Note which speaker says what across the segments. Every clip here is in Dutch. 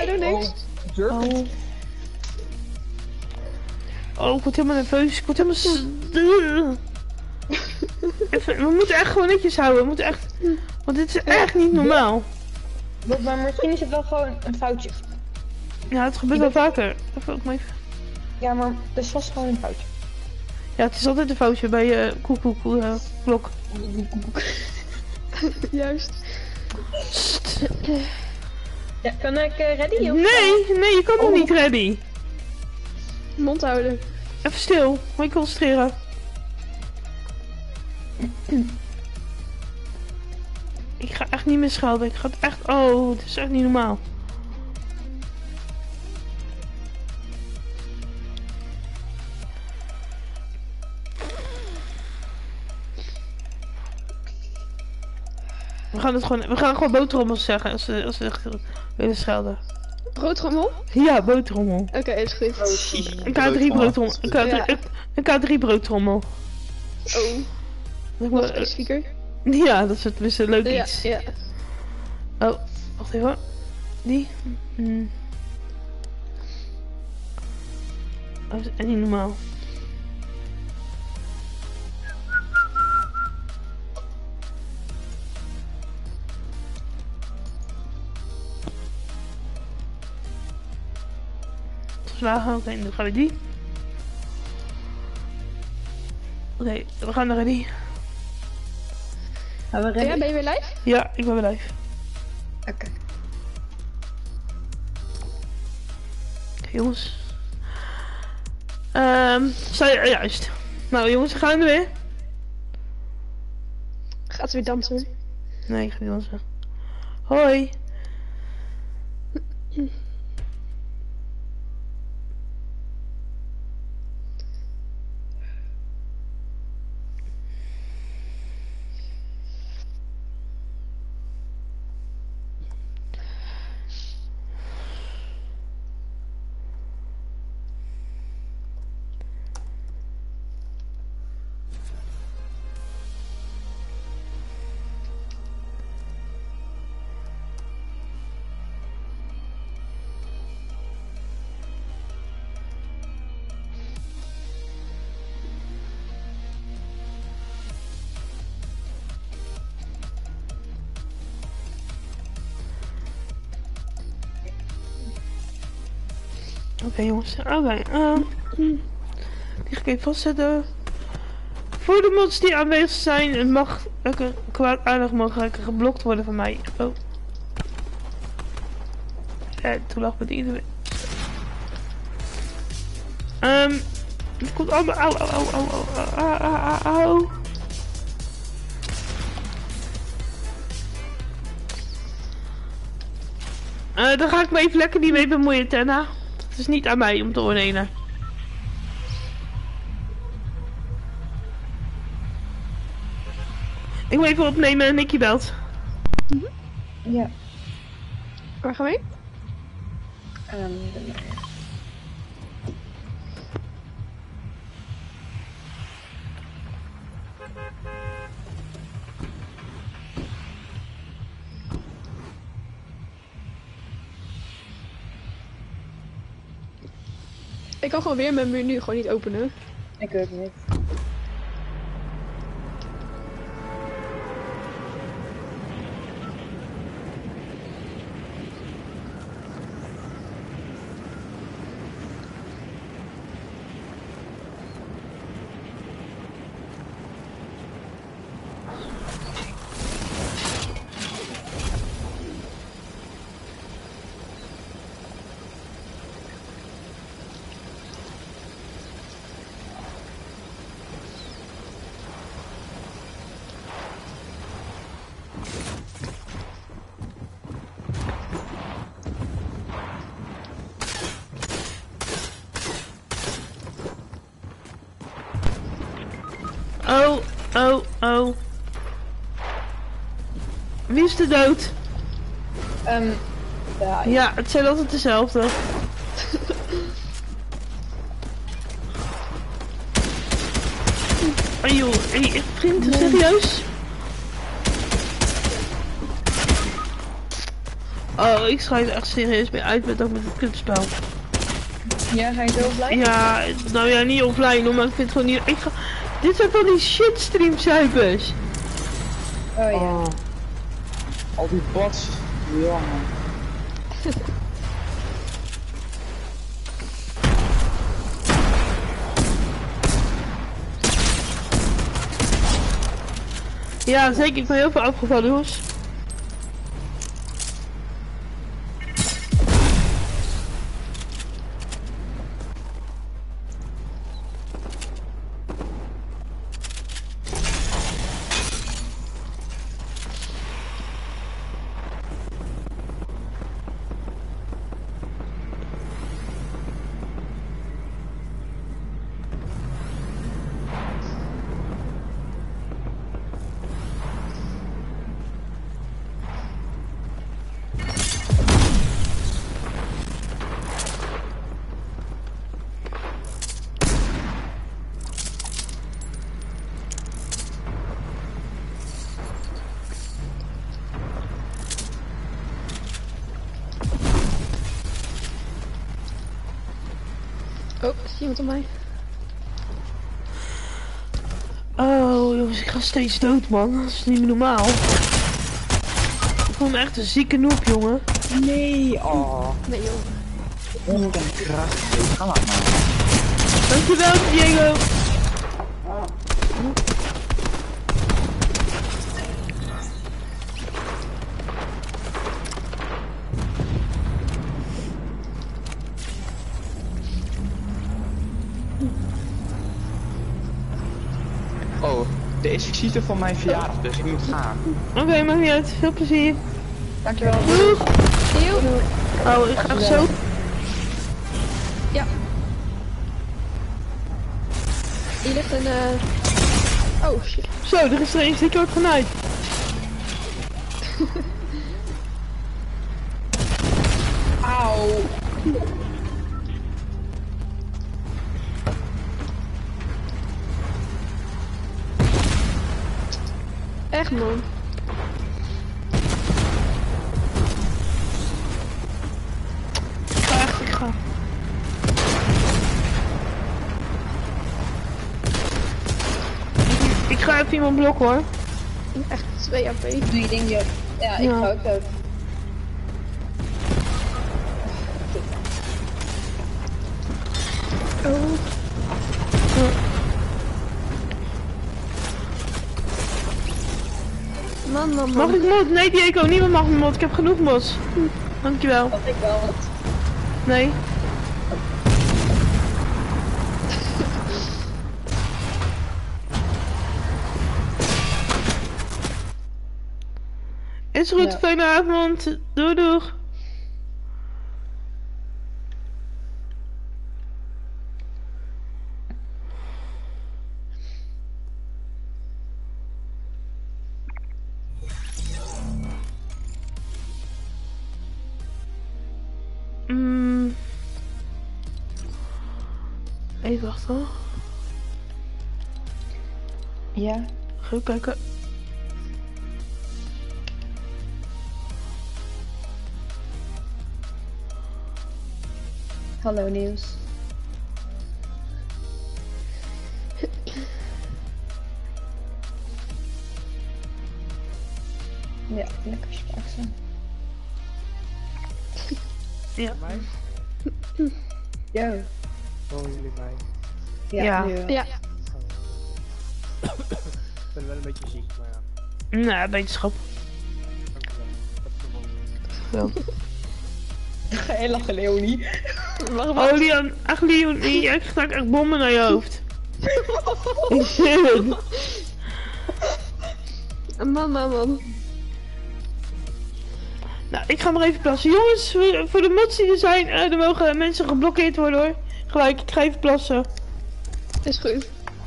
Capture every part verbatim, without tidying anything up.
Speaker 1: hij doet niks.
Speaker 2: Jerk.
Speaker 3: Oh. Oh, ik word helemaal nerveus. Ik word helemaal... s- Even, we moeten echt gewoon netjes houden. We moeten echt... Want dit is echt niet normaal.
Speaker 2: Maar misschien is het wel gewoon een foutje.
Speaker 3: Ja, het gebeurt wel vaker. Even ook maar even.
Speaker 2: Ja, maar het is vast gewoon een foutje.
Speaker 3: Ja, het is altijd een foutje bij je uh, koekoek uh, klok.
Speaker 1: Juist.
Speaker 2: Ja, kan ik uh, ready? Of?
Speaker 3: Nee, nee, je kan nog
Speaker 2: Oh.
Speaker 3: niet ready.
Speaker 1: Mond houden.
Speaker 3: Even stil, moet je concentreren. Ik ga echt niet meer schelden. Ik ga het echt... Oh, het is echt niet normaal. We gaan het gewoon... We gaan gewoon boterhommels zeggen als ze, als ze echt willen schelden.
Speaker 1: Broodrommel?
Speaker 3: Ja, boterhommel.
Speaker 1: Oké, okay, is goed.
Speaker 3: Een K drie broodrommel. Een K drie,
Speaker 1: Ja.
Speaker 3: een K drie broodrommel.
Speaker 1: Oh, nog specifieker.
Speaker 3: Ja, dat is het dus een leuk
Speaker 1: Ja,
Speaker 3: iets.
Speaker 1: ja.
Speaker 3: Oh, wacht even. Die? Hmm. Oh, dat is echt niet normaal. Slagen, oké, okay, dan gaan we die. Oké, okay, we gaan naar ready.
Speaker 2: Gaan we
Speaker 1: Oh
Speaker 2: ready?
Speaker 1: ja, ben je weer live?
Speaker 3: Ja, ik ben weer live.
Speaker 2: Oké. Okay.
Speaker 3: Okay, jongens. Ehm, sta je, juist. Nou jongens, we gaan er weer.
Speaker 1: Gaat ze weer dansen?
Speaker 3: Nee, ik ga niet dansen. Hoi. Oké okay, jongens, oké. Okay, uh, die ga ik even vastzetten. Voor de mods die aanwezig zijn, het mag lekker kwaadaardig mogelijk geblokt worden van mij. Oh. Ja, toen lag met iedereen. Ehm, um, het komt allemaal. Au, au, au, au, au, au, au, au. Uh, daar ga ik me even lekker niet mee bemoeien, Tenna. Het is niet aan mij om te oordelen. Ik moet even opnemen en Nicky belt.
Speaker 2: Mm-hmm. Ja.
Speaker 1: Waar gaan we heen?
Speaker 2: Um,
Speaker 1: Ik kan gewoon weer mijn menu gewoon niet openen.
Speaker 2: ik ook niet.
Speaker 3: Oh, oh, oh. Wie is de dood?
Speaker 2: Um, ja,
Speaker 3: Ja, het zijn altijd dezelfde. Oh joh, hey, vriend, serieus? Oh, ik schrijf echt serieus mee uit met ook met het kutspel.
Speaker 2: Ja, ga je zo blij?
Speaker 3: Ja, nou ja, niet offline hoor, maar ik vind het gewoon niet... Ik ga... Dit zijn van die shitstream cijfers.
Speaker 2: Oh ja.
Speaker 4: Oh. Al die bots. Ja.
Speaker 3: Ja, zeker. Ik ben heel veel afgevallen, jongens.
Speaker 1: Oh, is iemand op mij?
Speaker 3: Oh, jongens, ik ga steeds dood, man. Dat is niet meer normaal. Ik voel me echt een zieke noob, jongen.
Speaker 4: Nee, oh.
Speaker 1: Nee joh.
Speaker 4: Honderd en kracht. Ga maar man.
Speaker 3: Dankjewel, Diego.
Speaker 4: Oh, er is visite voor mijn verjaardag, dus ik moet gaan.
Speaker 3: Oké, okay, maakt niet uit. Veel plezier.
Speaker 2: Dankjewel.
Speaker 3: Doeg.
Speaker 1: Heel.
Speaker 3: Oh, ik ga zo.
Speaker 1: Ja. Hier ligt een eh... Oh shit.
Speaker 3: Zo, er is er een stukje ook vanuit.
Speaker 2: Auw.
Speaker 1: Echt man.
Speaker 3: Ik ga echt, ik ga. Ik ga even iemand blokken hoor.
Speaker 1: Echt twee A P.
Speaker 2: Doe je ding, joh. Ja, ik
Speaker 3: Ja.
Speaker 2: ga ook dood.
Speaker 1: Oh. Man, man, man.
Speaker 3: Mag ik mod? Nee, Diego, niemand mag me mod. Ik heb genoeg mods. Dankjewel.
Speaker 2: Dat ik wel wat.
Speaker 3: Nee. Is goed,
Speaker 2: Ja.
Speaker 3: fijne avond. Doei doeg. Mm. Even wachten hoor.
Speaker 2: Ja.
Speaker 3: Ga even kijken.
Speaker 2: Hallo nieuws. Ja, lekker spaakzaam.
Speaker 3: Ja.
Speaker 5: Mij?
Speaker 2: Yo.
Speaker 5: Horen jullie mij?
Speaker 2: Ja.
Speaker 3: Ja.
Speaker 2: Nu wel.
Speaker 1: Ja.
Speaker 5: Ik ben wel een beetje ziek, maar ja.
Speaker 3: Nou, wetenschap.
Speaker 5: Dankjewel. Ik heb gewonnen.
Speaker 2: Ga je lachen, Leonie?
Speaker 1: Wacht,
Speaker 3: Oh, Leon. Ach, Leon. Nee, ik krijg echt bommen naar je hoofd. Ik zeg het.
Speaker 1: Man, man, man.
Speaker 3: Nou, ik ga maar even plassen. Jongens, voor voor de mods die er zijn, uh, er mogen mensen geblokkeerd worden hoor. Gelijk, ik ga even plassen.
Speaker 1: Is goed.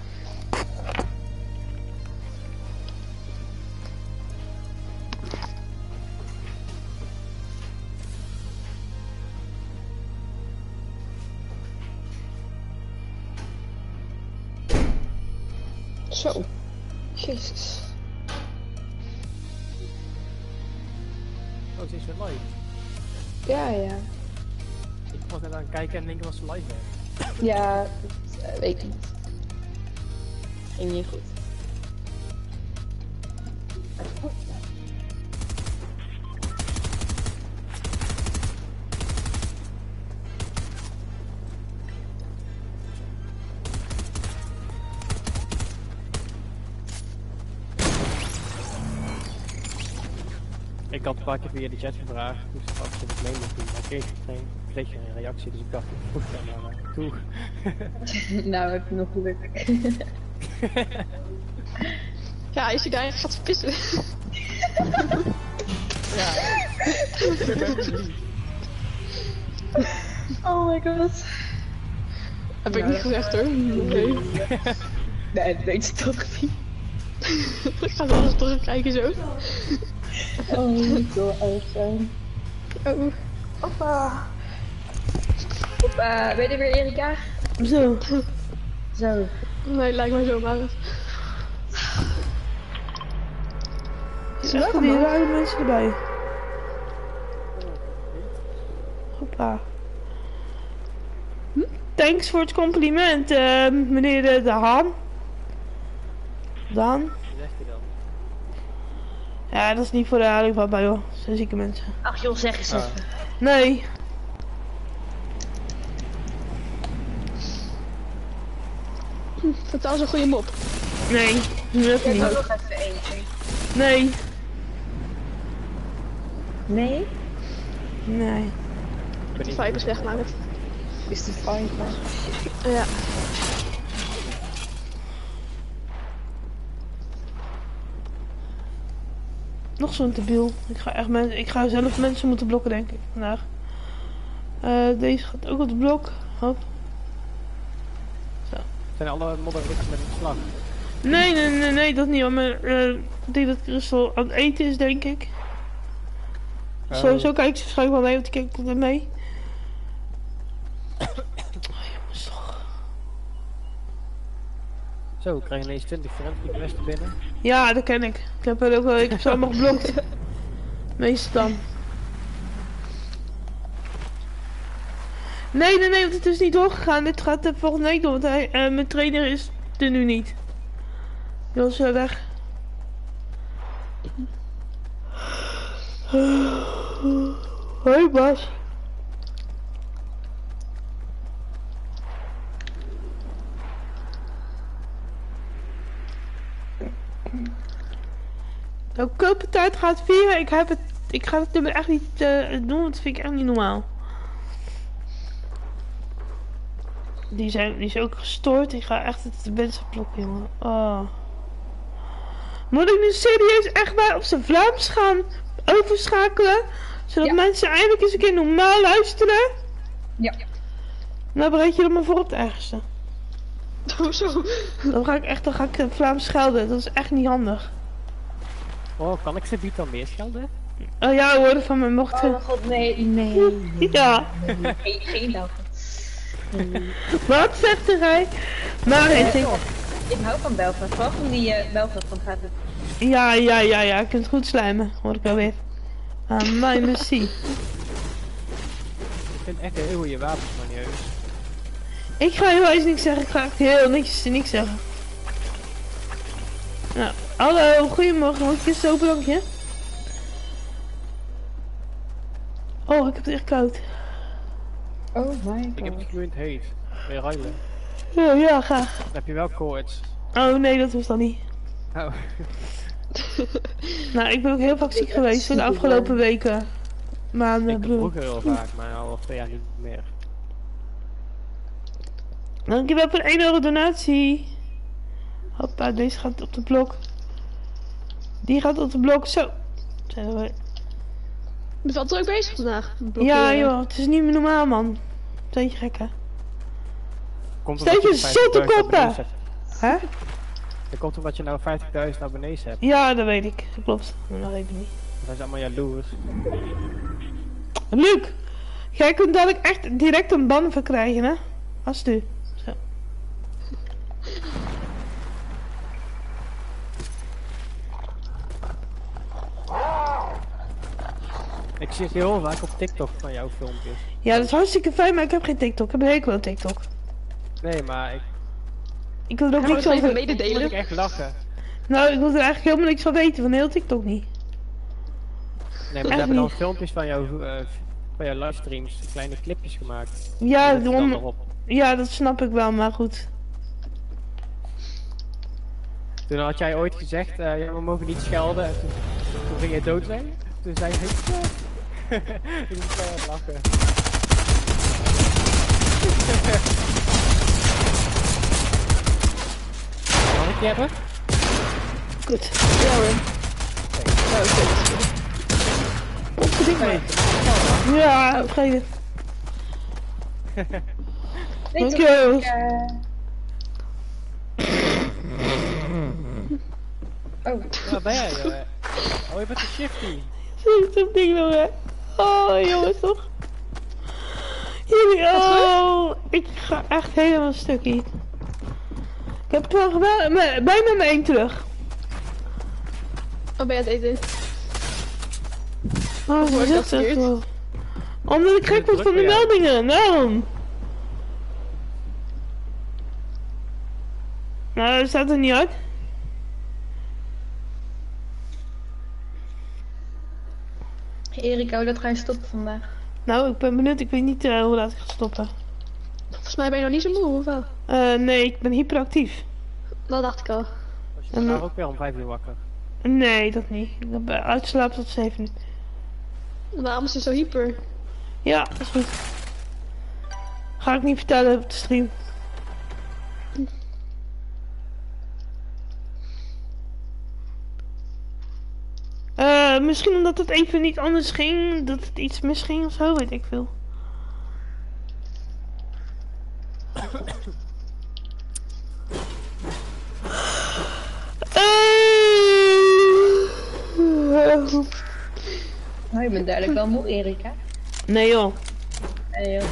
Speaker 1: Zo. Jezus.
Speaker 5: Oh, het is weer live.
Speaker 2: Ja, ja.
Speaker 5: Ik was net aan het kijken en in één keer was ze live hè.
Speaker 2: Ja, dat uh, weet ik niet. Ging niet goed.
Speaker 5: Ik had een paar keer via de chat gevraagd, hoe ze als ze het mee moest doen, maar ik kreeg geen, kreeg geen reactie, dus ik dacht, ik vroeg dan maar uh, toe.
Speaker 2: Nou, heb je nog geluk.
Speaker 1: Ja, als je daar gaat verpissen.
Speaker 2: Oh my god.
Speaker 1: Heb ik niet gezegd hoor. Nee.
Speaker 2: Nee, dat weet je toch niet.
Speaker 1: Ik ga wel eens terugkijken zo.
Speaker 2: Oh, niet zo erg zijn.
Speaker 1: Oh.
Speaker 2: Hoppa. Hoppa, ben je er weer, Erika?
Speaker 3: Zo.
Speaker 2: Zo.
Speaker 1: Nee, lijkt mij zo maar.
Speaker 3: Echt die rare mensen erbij. Hoppa. Thanks voor het compliment, uh, meneer de, de Haan. Daan?
Speaker 5: Wat zegt hij dan?
Speaker 3: Ja, dat is niet voor de herhaling van bij joh. Dat zijn zieke mensen.
Speaker 2: Ach joh, zeg eens even.
Speaker 3: Nee.
Speaker 1: Vertel eens een goede mop.
Speaker 3: Nee, lukt
Speaker 2: Ik heb
Speaker 3: niet.
Speaker 2: er nog even eentje.
Speaker 3: Nee.
Speaker 2: Nee?
Speaker 3: Nee.
Speaker 5: Ik ben niet
Speaker 1: Vipers wegmaken.
Speaker 2: Is de fine, maar...
Speaker 1: Ja.
Speaker 3: Nog zo'n debiel. Ik ga echt mensen, ik ga zelf mensen moeten blokken denk ik vandaag. Uh, deze gaat ook op de blok. Hop.
Speaker 5: Zijn alle modderriks met een slag?
Speaker 3: Nee, nee, nee, nee, dat niet. Maar uh, ik denk dat Christel aan het eten is, denk ik.
Speaker 5: Oh.
Speaker 3: Zo, zo kijkt ze waarschijnlijk wel mee, want die kijkt altijd mee. Oh, jongens toch.
Speaker 5: Zo, krijg je ineens twintig friendly requests binnen.
Speaker 3: Ja, dat ken ik. Ik heb er ook wel, ik heb ze allemaal geblokt. Meestal dan. Nee, nee, nee, want het is niet doorgegaan. Dit gaat uh, volgende week door, want hij, uh, mijn trainer is er nu niet. Die was uh, weg. Hoi Bas. Nou, kooptijd gaat vieren. Ik heb het, ik ga het nummer echt niet uh, doen, want dat vind ik echt niet normaal. Die zijn, die is ook gestoord. Ik ga echt het mensen blokken, jongen. Oh. Moet ik nu serieus echt maar op zijn Vlaams gaan overschakelen? Zodat
Speaker 2: Ja.
Speaker 3: mensen eindelijk eens een keer normaal luisteren?
Speaker 2: Ja.
Speaker 3: Nou, bereid je er maar voor op het ergste.
Speaker 1: Hoezo?
Speaker 3: Dan ga ik echt, dan ga ik Vlaams schelden. Dat is echt niet handig.
Speaker 5: Oh, kan ik ze biedt dan meer schelden?
Speaker 3: Oh ja, horen van me mochten.
Speaker 2: Oh mijn god, nee, nee. nee.
Speaker 3: Ja.
Speaker 2: Geen, geen Belgen.
Speaker 3: Wat zegt hij? Maar
Speaker 2: Eh,
Speaker 3: ik denk...
Speaker 2: Ik hou van Belgen, vooral van die uh, Belgen van gaat het.
Speaker 3: Ja, ja, ja, ja. Je kunt goed slijmen. Hoor ik wel weer. Ah, mijn merci.
Speaker 5: Ik vind echt heel goede wapens, manieus.
Speaker 3: Ik ga heel eens niks zeggen. Ik ga echt heel niks, niks zeggen. Nou, hallo. Goedemorgen. Mag ik je zo bedankje? Oh, ik heb het echt koud.
Speaker 2: Oh my god.
Speaker 5: Ik heb het gloeiend heet. Wil je ruilen?
Speaker 3: Ja, ja, graag.
Speaker 5: Dan heb je wel koorts.
Speaker 3: Oh nee, dat hoeft dan niet.
Speaker 5: Oh.
Speaker 3: Nou, ik ben ook heel vaak ziek geweest in de afgelopen weken. Maanden,
Speaker 5: Ik
Speaker 3: bedoel.
Speaker 5: vroeger heel vaak, maar al twee jaar niet meer.
Speaker 3: Dankjewel voor de één euro donatie. Hoppa, deze gaat op de blok. Die gaat op de blok. Zo. Zijn we...
Speaker 1: Je bent wel druk bezig vandaag.
Speaker 3: Ja joh, het is niet meer normaal man. Zijn je gek hè?
Speaker 5: Komt
Speaker 3: Steek je zotte koppen! Hè?
Speaker 5: Dat komt omdat je nou vijftigduizend abonnees hebt.
Speaker 3: Ja, dat weet ik. Dat klopt. Maar dat weet ik niet.
Speaker 5: Dan zijn ze allemaal jaloers.
Speaker 3: Luc! Jij kunt dadelijk echt direct een ban verkrijgen hè? Als het u. Zo.
Speaker 5: Ik zit heel vaak op TikTok van jouw filmpjes.
Speaker 3: Ja, dat is hartstikke fijn, maar ik heb geen TikTok. Ik heb een hekel aan TikTok.
Speaker 5: Nee, maar ik
Speaker 3: Ik wil er ook
Speaker 1: Gaan we
Speaker 3: niks
Speaker 1: het even
Speaker 3: over...
Speaker 5: moet
Speaker 1: mededelen?
Speaker 5: ik echt lachen.
Speaker 3: Nou, ik wil er eigenlijk helemaal niks van weten, van heel TikTok niet.
Speaker 5: Nee, maar
Speaker 3: Echt
Speaker 5: we hebben dan
Speaker 3: niet.
Speaker 5: filmpjes van jouw, uh, van jouw livestreams, kleine clipjes gemaakt.
Speaker 3: Ja,
Speaker 5: Die zet je dan
Speaker 3: om...
Speaker 5: erop.
Speaker 3: ja, dat snap ik wel, maar goed.
Speaker 5: Toen had jij ooit gezegd, uh, ja, we mogen niet schelden. En toen, toen ging je doodleggen. Toen zei je, ik moest wel aan lachen. Mag ik die hebben?
Speaker 3: Goed.
Speaker 1: Ja hoor. Nou, oké.
Speaker 5: Nee.
Speaker 3: Ja, vergeet het.
Speaker 2: Nee,
Speaker 3: Dankjewel.
Speaker 2: toch, eh, Oh,
Speaker 5: Waar ben jij, joh? Oh, je bent een shifty.
Speaker 3: Dat ding nog, hè. Oh, jongens, toch? Jullie, oh, ik ga echt helemaal stuk hier. Ik heb toch wel, me- bijna mijn één terug.
Speaker 1: Wat ben je aan het eten?
Speaker 3: Oh,
Speaker 1: Hoe
Speaker 3: ze
Speaker 1: is dat
Speaker 3: zegt echt
Speaker 1: verkeerd?
Speaker 3: wel. Omdat ik gek word van de
Speaker 5: Druk bij jou.
Speaker 3: meldingen, daarom. Nou, dat staat er niet uit.
Speaker 2: Erika, hoe dat ga je stoppen vandaag?
Speaker 3: Nou, ik ben benieuwd, ik weet niet uh, hoe laat ik ga stoppen.
Speaker 1: Volgens mij ben je nog niet zo moe, of wel?
Speaker 3: Uh, nee, ik ben hyperactief.
Speaker 1: Dat dacht ik al.
Speaker 5: Was je vandaag ook weer om vijf uur wakker?
Speaker 3: Nee, dat niet. Ik heb uh, uitgeslapen tot zeven uur.
Speaker 1: Waarom is ze zo hyper?
Speaker 3: Ja, dat is goed. Ga ik niet vertellen op de stream. Uh, misschien omdat het even niet anders ging, dat het iets misging of zo, weet ik veel. Uh,
Speaker 2: Oh, je bent duidelijk wel moe, Erika.
Speaker 3: nee joh.
Speaker 2: Nee, joh.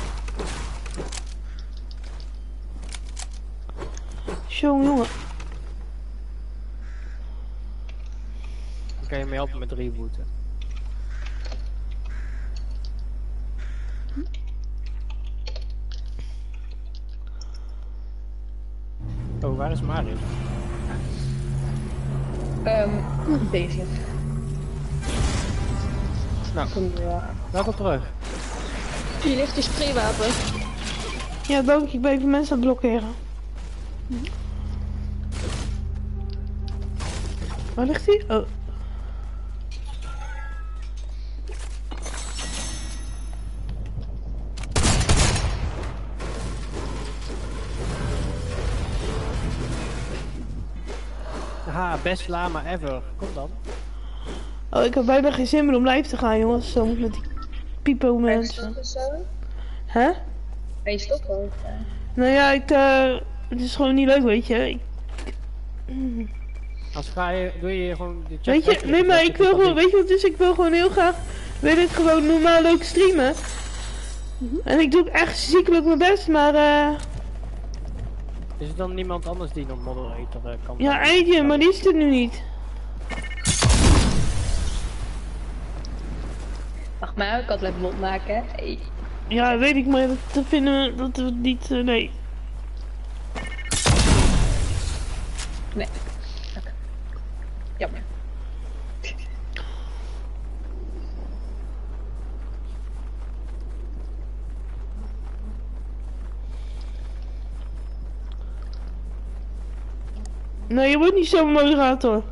Speaker 3: Jongen, jongen.
Speaker 5: Dan kan je me helpen met rebooten. Oh, waar is Marius?
Speaker 2: Ehm, bezig.
Speaker 5: Nou,
Speaker 2: Kom er wel.
Speaker 5: welkom terug.
Speaker 1: Hier ligt je spraywapen.
Speaker 3: Ja, dank. Ik ben even mensen aan het blokkeren. Waar ligt hij? Oh.
Speaker 5: Haha, best lama ever. Kom dan.
Speaker 3: Oh, ik heb bijna geen zin meer om live te gaan, jongens. Zo met die piepo
Speaker 2: Ga je
Speaker 3: mensen.
Speaker 2: stoppen zo?
Speaker 3: Hè?
Speaker 2: Ga je stoppen ook? eh?
Speaker 3: Nou ja, ik, uh, het is gewoon niet leuk, weet je. Ik,
Speaker 5: Als ga je, doe je gewoon de chat.
Speaker 3: weet je,
Speaker 5: weg,
Speaker 3: nee, maar
Speaker 5: dat
Speaker 3: ik
Speaker 5: je
Speaker 3: wil
Speaker 5: dat
Speaker 3: gewoon,
Speaker 5: niet-
Speaker 3: weet je wat het is? Ik wil gewoon heel graag, wil ik gewoon normaal leuk streamen. En ik doe ook echt ziekelijk mijn best, maar eh,
Speaker 5: Is er dan niemand anders die nog moderator uh, kan?
Speaker 3: ja, eindje, maar die is er nu niet.
Speaker 2: Mag mij ook altijd blond maken, hè? Hey.
Speaker 3: Ja, weet ik, maar dat, dat vinden we, dat we niet, uh, nee.
Speaker 2: Nee. Oké. Jammer.
Speaker 3: Nee, je wordt niet zo'n moderator.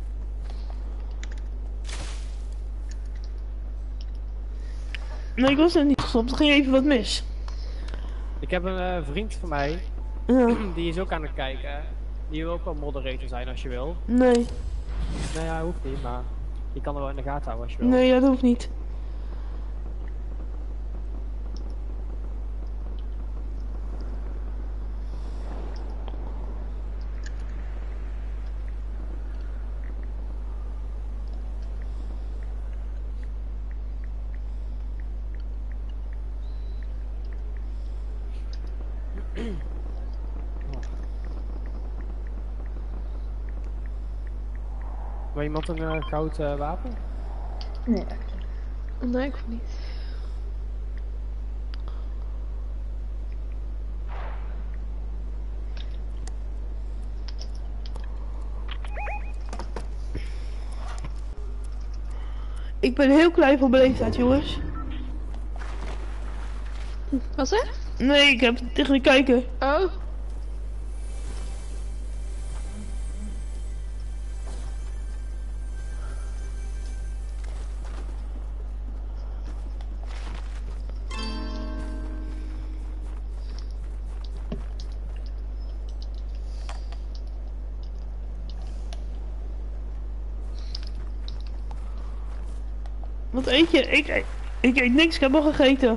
Speaker 3: Nee, ik was er niet gestopt. Er ging even wat mis.
Speaker 5: Ik heb een uh, vriend van mij,
Speaker 3: Ja,
Speaker 5: die is ook aan het kijken. Die wil ook wel moderator zijn als je wil.
Speaker 3: nee.
Speaker 5: Nou ja, hoeft niet, maar je kan er wel in de gaten houden als je wil.
Speaker 3: Nee, ja, dat hoeft niet.
Speaker 5: Wil iemand een uh, goud uh, wapen?
Speaker 2: Nee, dank je.
Speaker 1: Nee, ik hoef niet.
Speaker 3: Ik ben heel klein voor mijn leeftijd, jongens.
Speaker 1: Wat zeg?
Speaker 3: Nee, ik heb tegen de kijker.
Speaker 1: Oh.
Speaker 3: Wat eet je? Ik, eet- ik eet niks, ik heb al gegeten.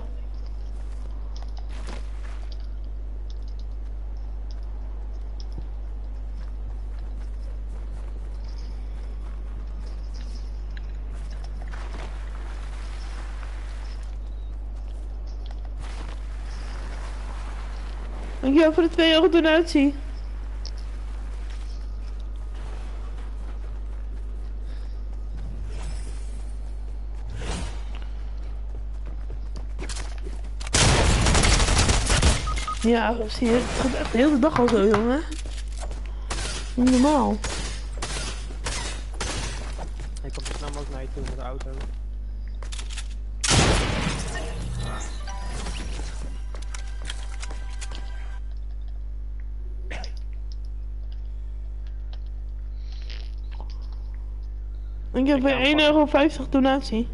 Speaker 3: Dankjewel voor de twee euro donatie. Ja, zie je, het gaat echt de hele dag al zo, jongen. Niet normaal.
Speaker 5: Hij komt er snel mogelijk naar je toe met de auto.
Speaker 3: Dankjewel voor je één euro vijftig donatie.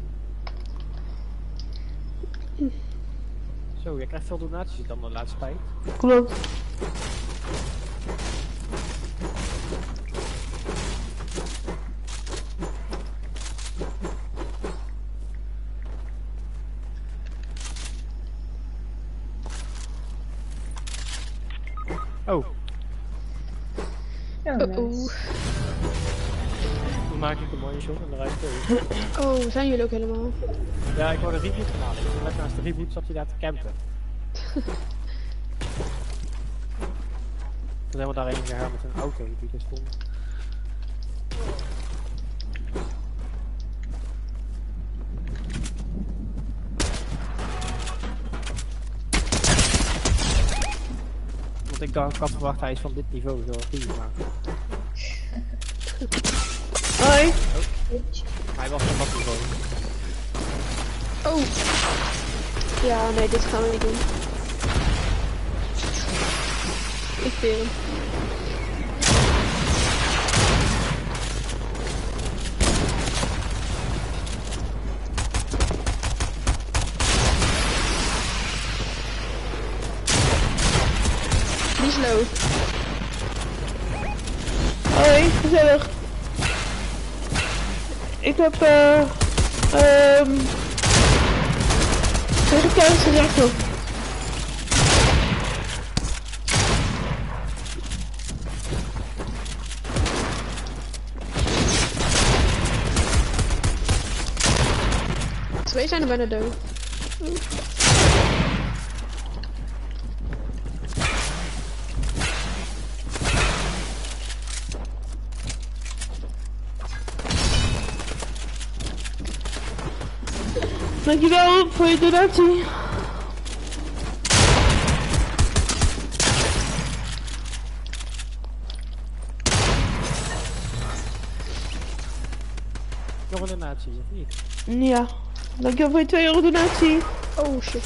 Speaker 5: Zo, jij krijgt veel donaties dan de laatste tijd.
Speaker 3: Klopt.
Speaker 5: Oh,
Speaker 2: Ja,
Speaker 1: Oh,
Speaker 2: nice.
Speaker 1: oh.
Speaker 5: dan maak ik een mooie shot en dan rijd ik door.
Speaker 1: Oh, zijn jullie ook helemaal?
Speaker 5: Ja, ik word een reboot gedaan. Net naast de reboot zat je daar te campen. Toen zijn we daarheen gegaan met een auto die er stond. Want ik dacht, ik had verwacht hij is van dit niveau, zo goed, maar
Speaker 3: Hoi.
Speaker 5: hij was van dat niveau.
Speaker 1: Oh. Ja, nee, dit gaan we niet doen. Ik veer hem. Die is low.
Speaker 3: Hoi, gezellig. Ik heb eh... ehm... vegetarisch gerecht op.
Speaker 1: Twee zijn er bijna dood.
Speaker 3: Dankjewel voor je donatie.
Speaker 5: Nog een donatie, of niet?
Speaker 3: Ja, dankjewel voor je twee euro donatie.
Speaker 1: Oh shit.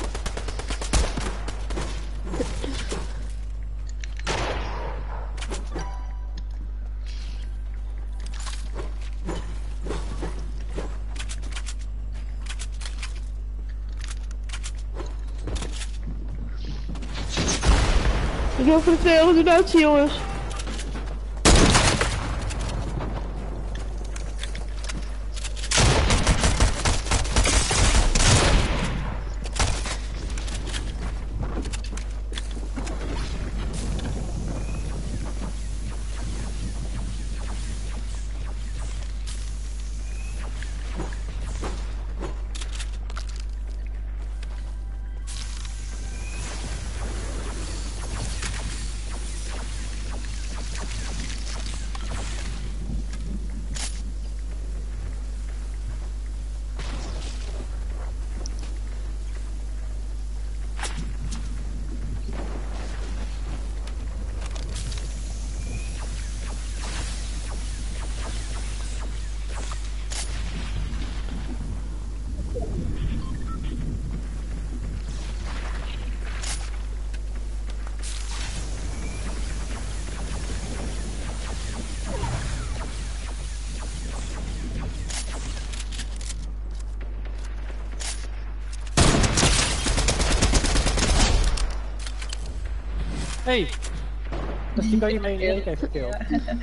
Speaker 3: Dankjewel voor de twee euro donatie, jongens.
Speaker 5: Hey! Dus die kan je mee in één keer verkillen.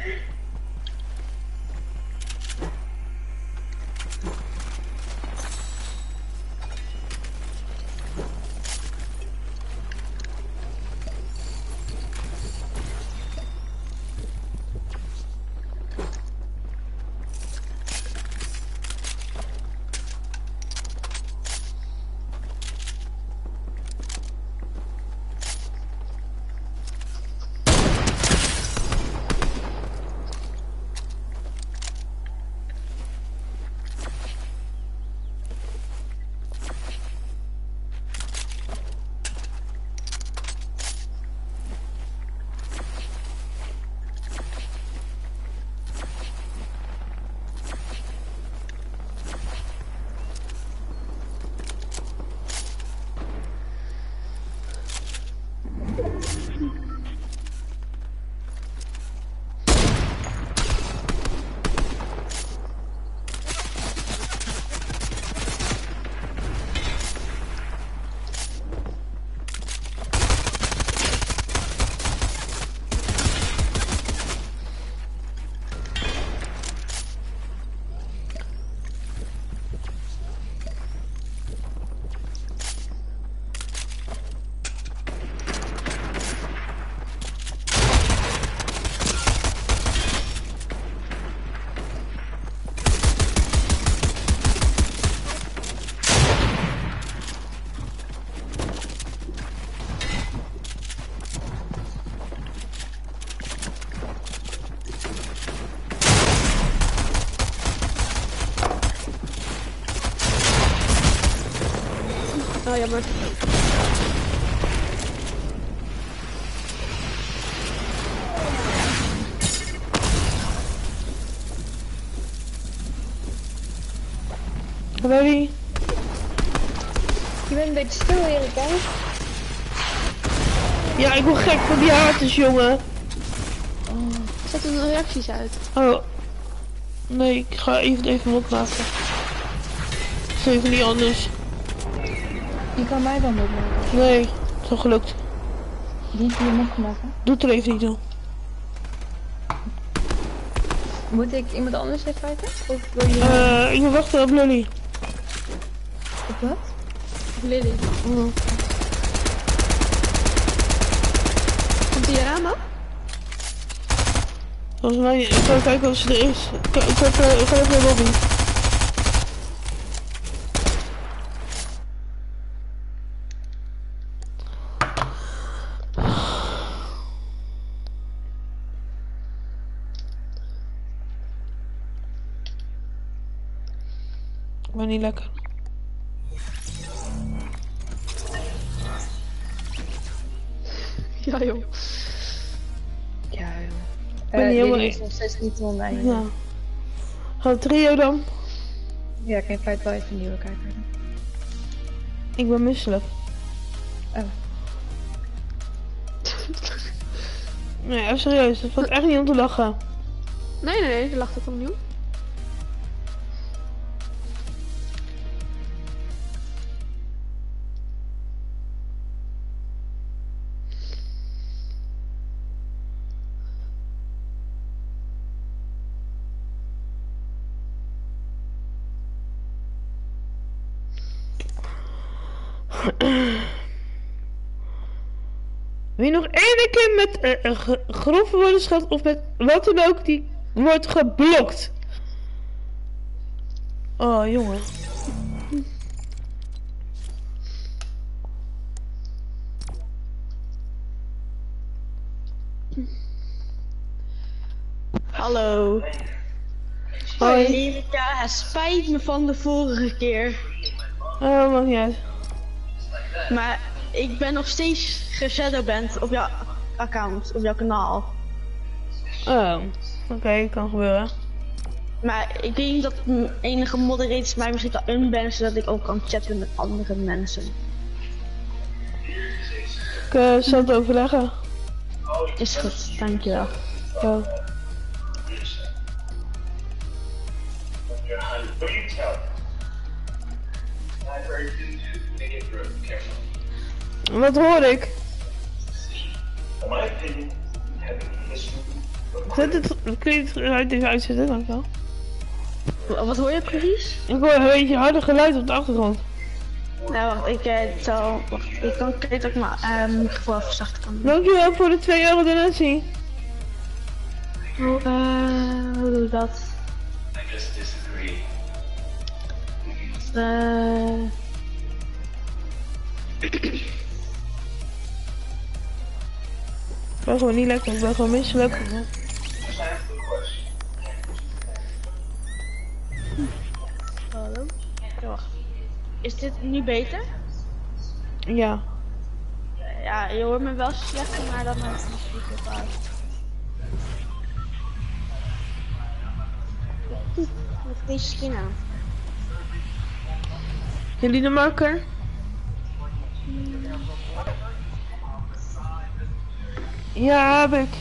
Speaker 1: Oh, jammer.
Speaker 3: Ready?
Speaker 2: Je bent een beetje stil, Erik, hè?
Speaker 3: Ja, ik word gek van die haartjes, jongen.
Speaker 1: Zet er reacties uit.
Speaker 3: Oh. Nee, ik ga even even mond maken. Is even niet anders.
Speaker 2: Je kan mij dan opmaken.
Speaker 3: Nee, het is al gelukt.
Speaker 2: Niet je mond maken.
Speaker 3: Doe het er even niet toe.
Speaker 2: Moet ik iemand anders even fighten? Of wil je...
Speaker 3: Eh, ik wil wachten op Lily.
Speaker 2: Op wat?
Speaker 1: Lily.
Speaker 3: Mm.
Speaker 1: Komt die eraan dan?
Speaker 3: Volgens mij, ik ga kijken of ze er is. Ik, ik, heb, uh, ik ga even naar Bobby. Ik ben niet lekker.
Speaker 1: Ja joh.
Speaker 2: Ja, joh.
Speaker 3: ben niet
Speaker 2: Uh,
Speaker 3: helemaal-
Speaker 2: Lily is nog steeds niet online.
Speaker 3: Ja. Gaat trio dan?
Speaker 2: Ja, ik fight wel even een nieuwe kijker.
Speaker 3: Ik ben misselijk.
Speaker 2: Oh.
Speaker 3: Nee, even serieus. Dat valt echt niet om te lachen.
Speaker 1: Nee, nee, nee, daar lacht het opnieuw.
Speaker 3: Wie nog één keer met uh, uh, ge- grove woorden schat of met wat dan ook, die wordt geblokt. Oh, jongen.
Speaker 6: Hallo.
Speaker 3: Hoi.
Speaker 6: Erika, het spijt me van de vorige keer.
Speaker 3: Oh, maakt niet uit.
Speaker 6: Maar ik ben nog steeds geshadowband op jouw account, op jouw kanaal.
Speaker 3: Oh, oké, okay, kan gebeuren.
Speaker 6: Maar ik weet niet dat m- enige moderators mij misschien kan unbannen, zodat ik ook kan chatten met andere mensen.
Speaker 3: Ik uh, zal het overleggen.
Speaker 6: Is goed, dankjewel.
Speaker 3: Oh. Wat hoor ik? Zet het, kun je het geluid even uitzetten, dankjewel.
Speaker 6: Wat hoor je precies?
Speaker 3: Ik hoor een beetje harder geluid op de achtergrond.
Speaker 6: Nou, wacht, ik uh, zal. Wacht, ik kan kijken dat ik mijn uh, microfoon even zacht kan doen.
Speaker 3: Dankjewel voor de twee euro donatie.
Speaker 6: Hoe, uh, hoe doe ik dat? Uh...
Speaker 3: Ik ben gewoon niet lekker, ik ben gewoon misselijk.
Speaker 6: Hallo? Ja, wacht. Is dit nu beter?
Speaker 3: Ja.
Speaker 6: Ja, je hoort me wel slechter, maar dan is het niet goed uit. Wat is deze skin aan?
Speaker 3: Jullie de marker? Ja, heb ik.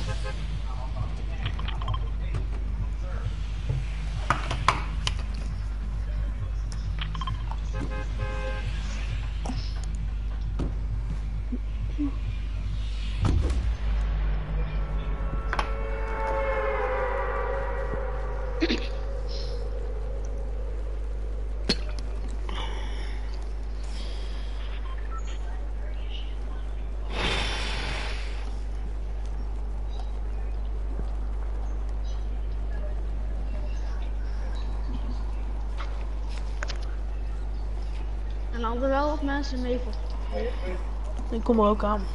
Speaker 6: En dan hadden wel wat mensen mee voor.
Speaker 3: Ik kom er ook aan.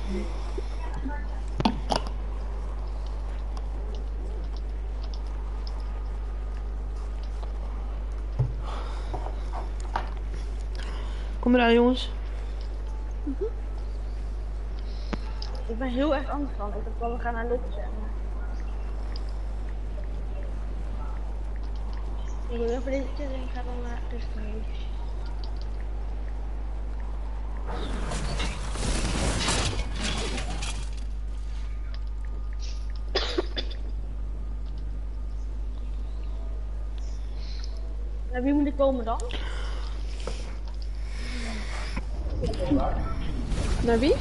Speaker 3: Kom eraan, jongens.
Speaker 6: Mm-hmm. Ik ben heel erg anders dan. Ik heb wel, we gaan naar lopen zeggen. Ik wil even deze keer en ik ga dan naar richting loopjes. Naar wie moet ik komen dan?
Speaker 1: Naar wie?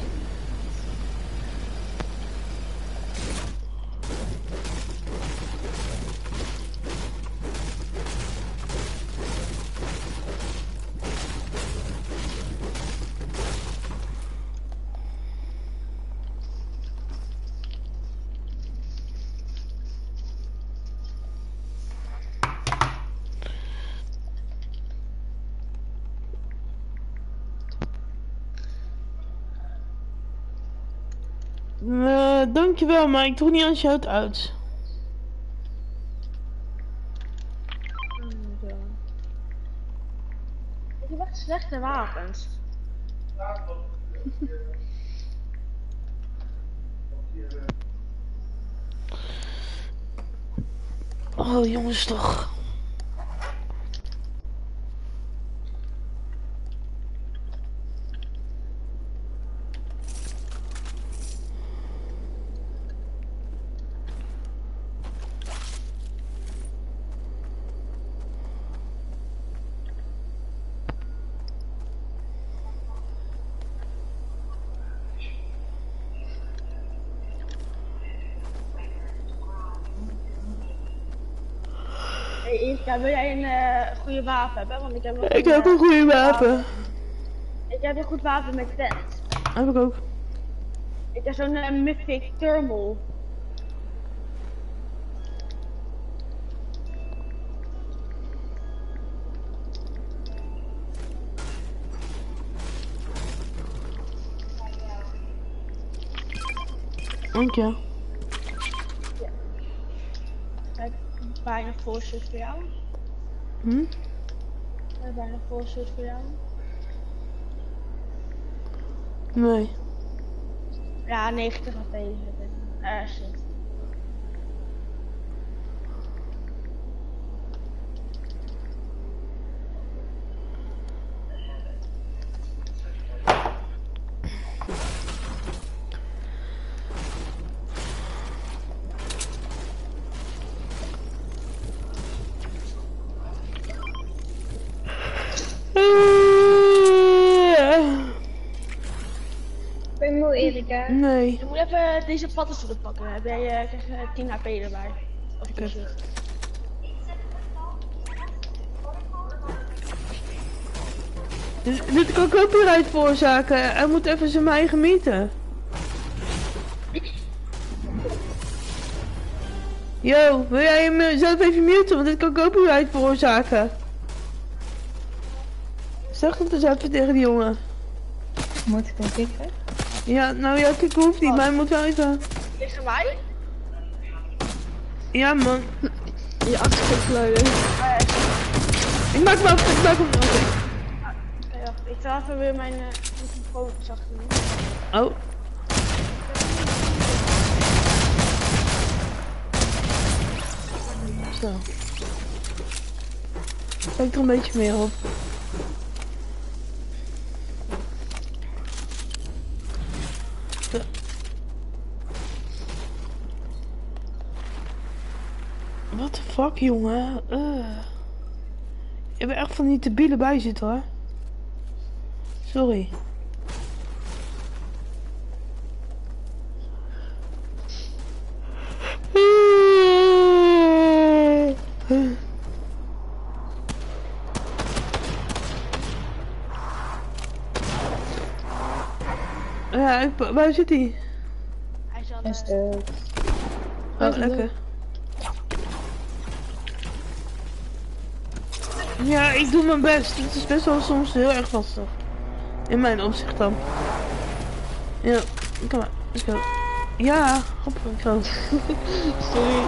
Speaker 3: Uh, dankjewel, maar ik doe niet aan shout-outs.
Speaker 6: Ik heb echt slechte wapens.
Speaker 3: Oh jongens toch.
Speaker 6: Hey Irka, wil jij een uh, goede wapen hebben? Want ik heb een
Speaker 3: Ik heb een goede wapen.
Speaker 6: Ik heb een goed wapen met tent.
Speaker 3: Heb ik ook.
Speaker 6: Ik heb zo'n uh, Mythic Thermal.
Speaker 3: Dank je.
Speaker 6: Ja. Kijk, bijna full shoot voor jou.
Speaker 3: Hm?
Speaker 6: Ja, bijna full shoot voor jou.
Speaker 3: Nee.
Speaker 6: Ja, negentig H P heb ik. Eh, shit.
Speaker 2: Ben je moe, Erika?
Speaker 3: Nee.
Speaker 6: Je moet even deze paddenstoelen pakken. Heb jij uh, krijg je tien H P erbij. Of
Speaker 3: Oké.
Speaker 6: is het?
Speaker 3: Dus dit kan copyright veroorzaken. Hij moet even zijn eigen meten. Yo, wil jij hem zelf even muten? Want dit kan copyright veroorzaken. Zeg dat eens even tegen die jongen.
Speaker 2: Moet ik dan kicken?
Speaker 3: Ja, nou ja, kijk, hoeft niet, maar hij moet wel even...
Speaker 6: Tegen mij?
Speaker 3: Ja, man.
Speaker 1: Je achtergrondgeluiden.
Speaker 3: Ik maak hem af, ik maak hem af.
Speaker 6: Okay, wacht, ik zal even weer mijn uh, microfoon zacht doen.
Speaker 3: Oh. Zo. Kijk er een beetje meer op. Zo. What the fuck, jongen? Uh. Je bent echt van die debiele bij zitten, hoor. Sorry. Ja, ik, waar zit hij?
Speaker 6: Hij zal
Speaker 2: Een
Speaker 6: uh,
Speaker 2: stuk.
Speaker 3: Oh, lekker. Ja, ik doe mijn best. Het is best wel soms heel erg lastig. In mijn opzicht dan. Ja, kom maar. Let's go. Ja, hop, ik ga.
Speaker 1: Sorry.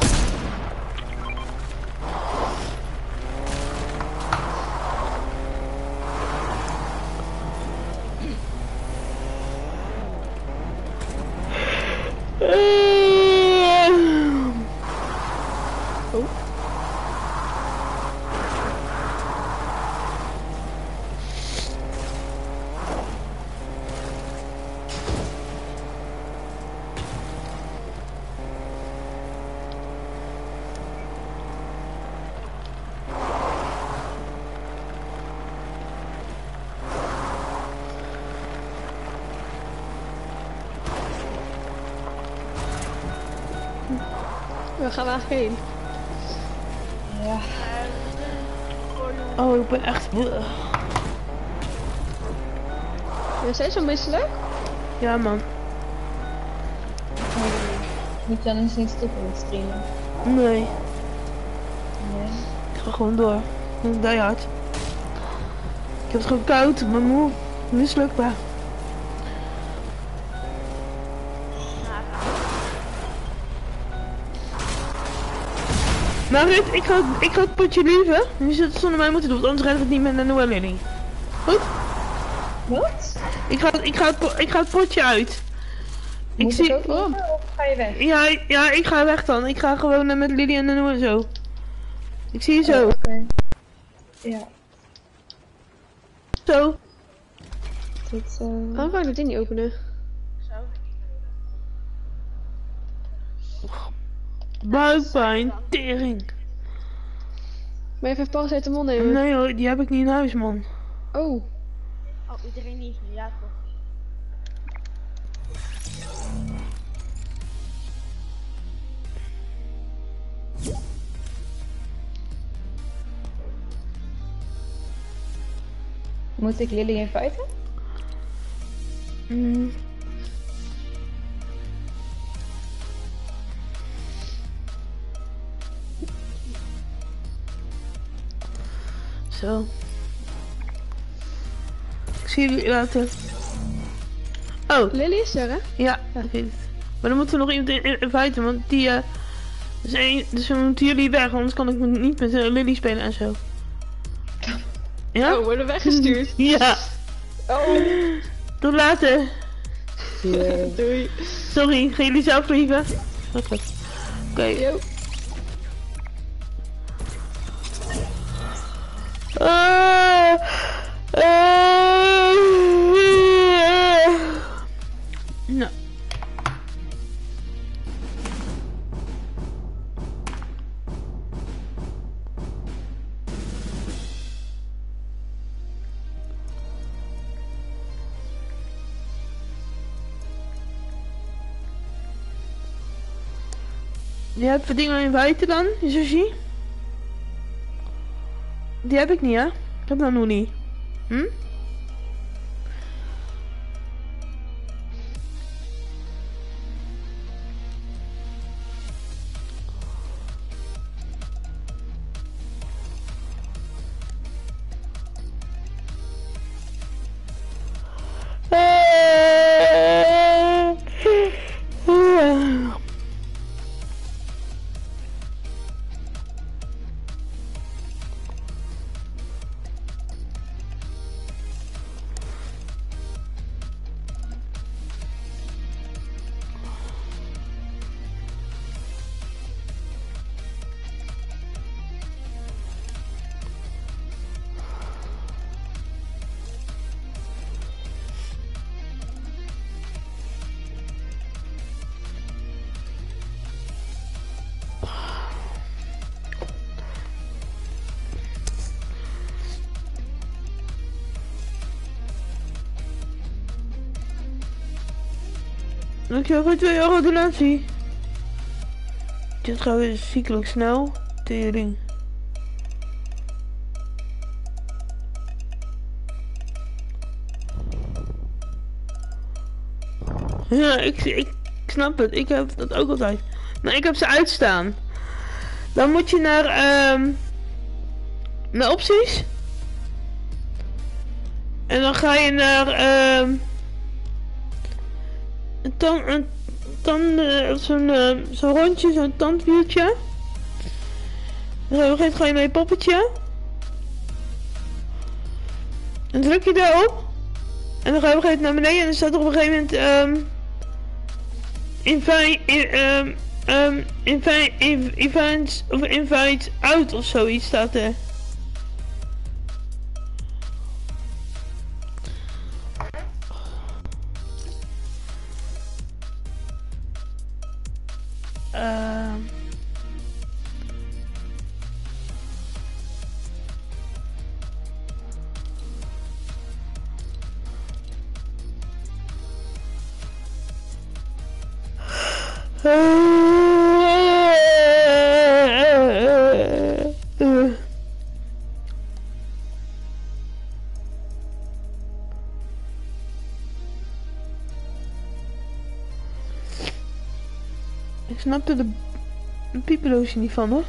Speaker 1: Waar gaan we eigenlijk heen?
Speaker 2: Ja.
Speaker 3: Oh, ik ben echt...
Speaker 1: We zijn zo misselijk.
Speaker 3: Ja, man.
Speaker 2: Moet je dan eens niet stoppen met streamen?
Speaker 3: Nee,
Speaker 2: Nee.
Speaker 3: ik ga gewoon door. Die hard. Ik heb het gewoon koud, maar moe. Misselijk, Maar Rut, ik ga, ik ga het potje lieven. Je zult het zonder mij moeten doen, want anders redden we het niet met een Noël Lily. Goed?
Speaker 2: Wat?
Speaker 3: Ik ga, ik, ga het, po- ik ga het potje uit. Ik
Speaker 2: Moet
Speaker 3: zie...
Speaker 2: ik ook lopen of ga je weg?
Speaker 3: Ja, ja, ik ga weg dan. Ik ga gewoon eh, met Lily en de Noël zo. Ik zie je zo.
Speaker 2: Oh, oké. Ja.
Speaker 3: Zo.
Speaker 2: Dit, uh...
Speaker 1: Waarom ga ik dat ding niet openen?
Speaker 3: Buikpijn, tering.
Speaker 1: Maar even paracetamol nemen.
Speaker 3: Nee hoor, die heb ik niet in huis, man.
Speaker 1: Oh.
Speaker 6: Oh, iedereen niet. Ja, toch.
Speaker 2: Moet ik Lily inviten?
Speaker 3: Mm. Zo. Ik zie jullie later. Oh,
Speaker 1: Lily is er, hè?
Speaker 3: ja, ik weet het. Maar dan moeten we nog iemand in- in- inviten, want die, eh... dus, een, dus we moeten jullie weg, anders kan ik me niet met uh, Lily spelen en zo. Ja?
Speaker 1: Oh, we worden weggestuurd.
Speaker 3: Ja.
Speaker 1: Oh.
Speaker 3: Tot later.
Speaker 1: Doei.
Speaker 3: Sorry, gaan jullie zelf lieven? Oké. Oké.
Speaker 1: Yo.
Speaker 3: Ah, ah, nou. Je hebt dingen in wijten dan, Sushi? Die heb ik niet, hè? Ik heb dat nog niet. Hm? Dankjewel voor twee euro donatie. Dit gaat weer ziekelijk snel. Tering. Ja, ik, ik snap het. Ik heb dat ook altijd. Maar ik heb ze uitstaan. Dan moet je naar, ehm naar opties. En dan ga je naar, ehm een tand, een tand, zo'n uh, zo'n rondje, zo'n tandwieltje. Dan ga je met je poppetje. Dan druk je daarop. En dan ga je op een gegeven moment naar beneden en dan staat er op een gegeven moment um, invite, in, um, um, invite, in, events of invite out of zoiets staat er. Uh, Ik snapte de piepeloosje niet van, hoor.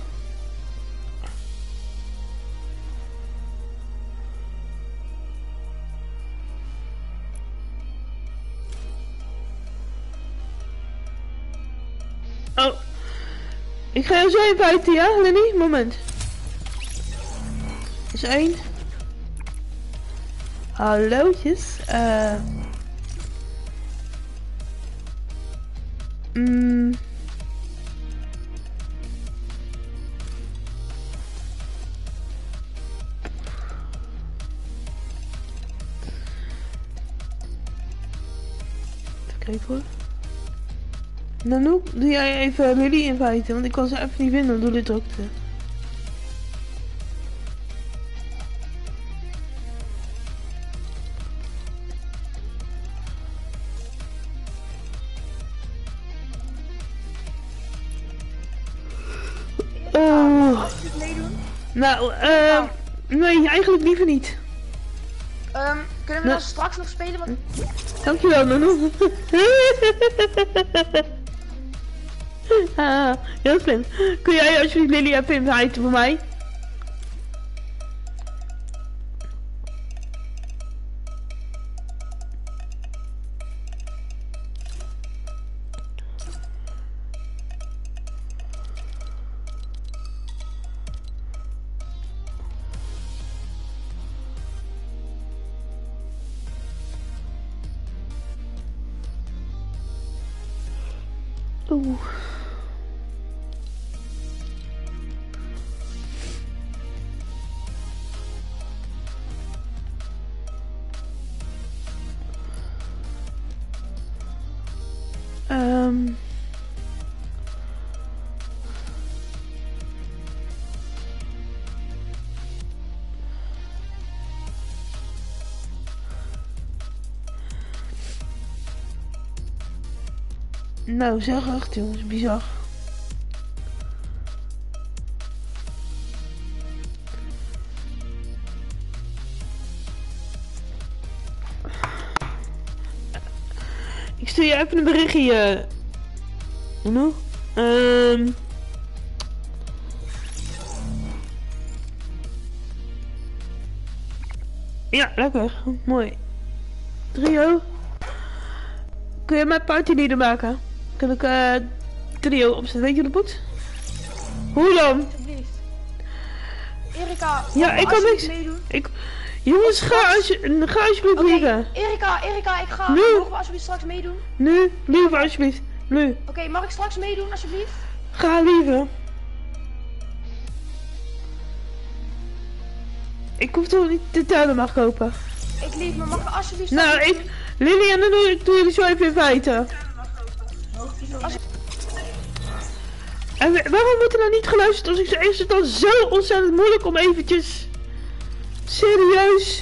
Speaker 3: Oh. Ik ga jou zo even uit, ja, Lenny? Moment. Is één. Hallootjes. Eh. Uh. Mm. Even hoor. Nanoek, doe jij even Lily inviten, want ik kan ze even niet vinden door de drukte. Oh. Nou, eh, uh, nee, eigenlijk liever niet.
Speaker 1: Um, kunnen we dan straks nog spelen? Want...
Speaker 3: Dankjewel, Nanoek. Ah, heel slim. Kun jij alsjeblieft Lily even inviten voor mij? Oeh. Um. Nou, zeg echt jongens, bizar. Ik stuur je even een berichtje. Nou? Ehm... Ja, lekker. Mooi. Trio. Kun je mijn partyleader maken? Kan ik uh, trio opzetten? Weet je wat dat moet? Hoe dan?
Speaker 1: Alsjeblieft. Erika,
Speaker 3: Ja, ik kan niks.
Speaker 1: meedoen?
Speaker 3: Ik... Jongens, ga, als je... ga alsjeblieft
Speaker 1: Oké,
Speaker 3: liegen.
Speaker 1: Erika, Erika, ik ga.
Speaker 3: Nu.
Speaker 1: Mogen we alsjeblieft straks meedoen?
Speaker 3: Nu, lieve alsjeblieft. Nu.
Speaker 1: Oké, okay, mag ik straks meedoen alsjeblieft?
Speaker 3: Ga lieve. Ik hoef toch niet de tuinen maar kopen.
Speaker 1: Ik lief, maar mag ik alsjeblieft
Speaker 3: Nou,
Speaker 1: straks
Speaker 3: ik... Lily, en dan doe ik doe jullie zo even in feiten.
Speaker 1: Als ik...
Speaker 3: En we- waarom wordt er nou niet geluisterd als ik zo... Is het dan zo ontzettend moeilijk om eventjes... Serieus?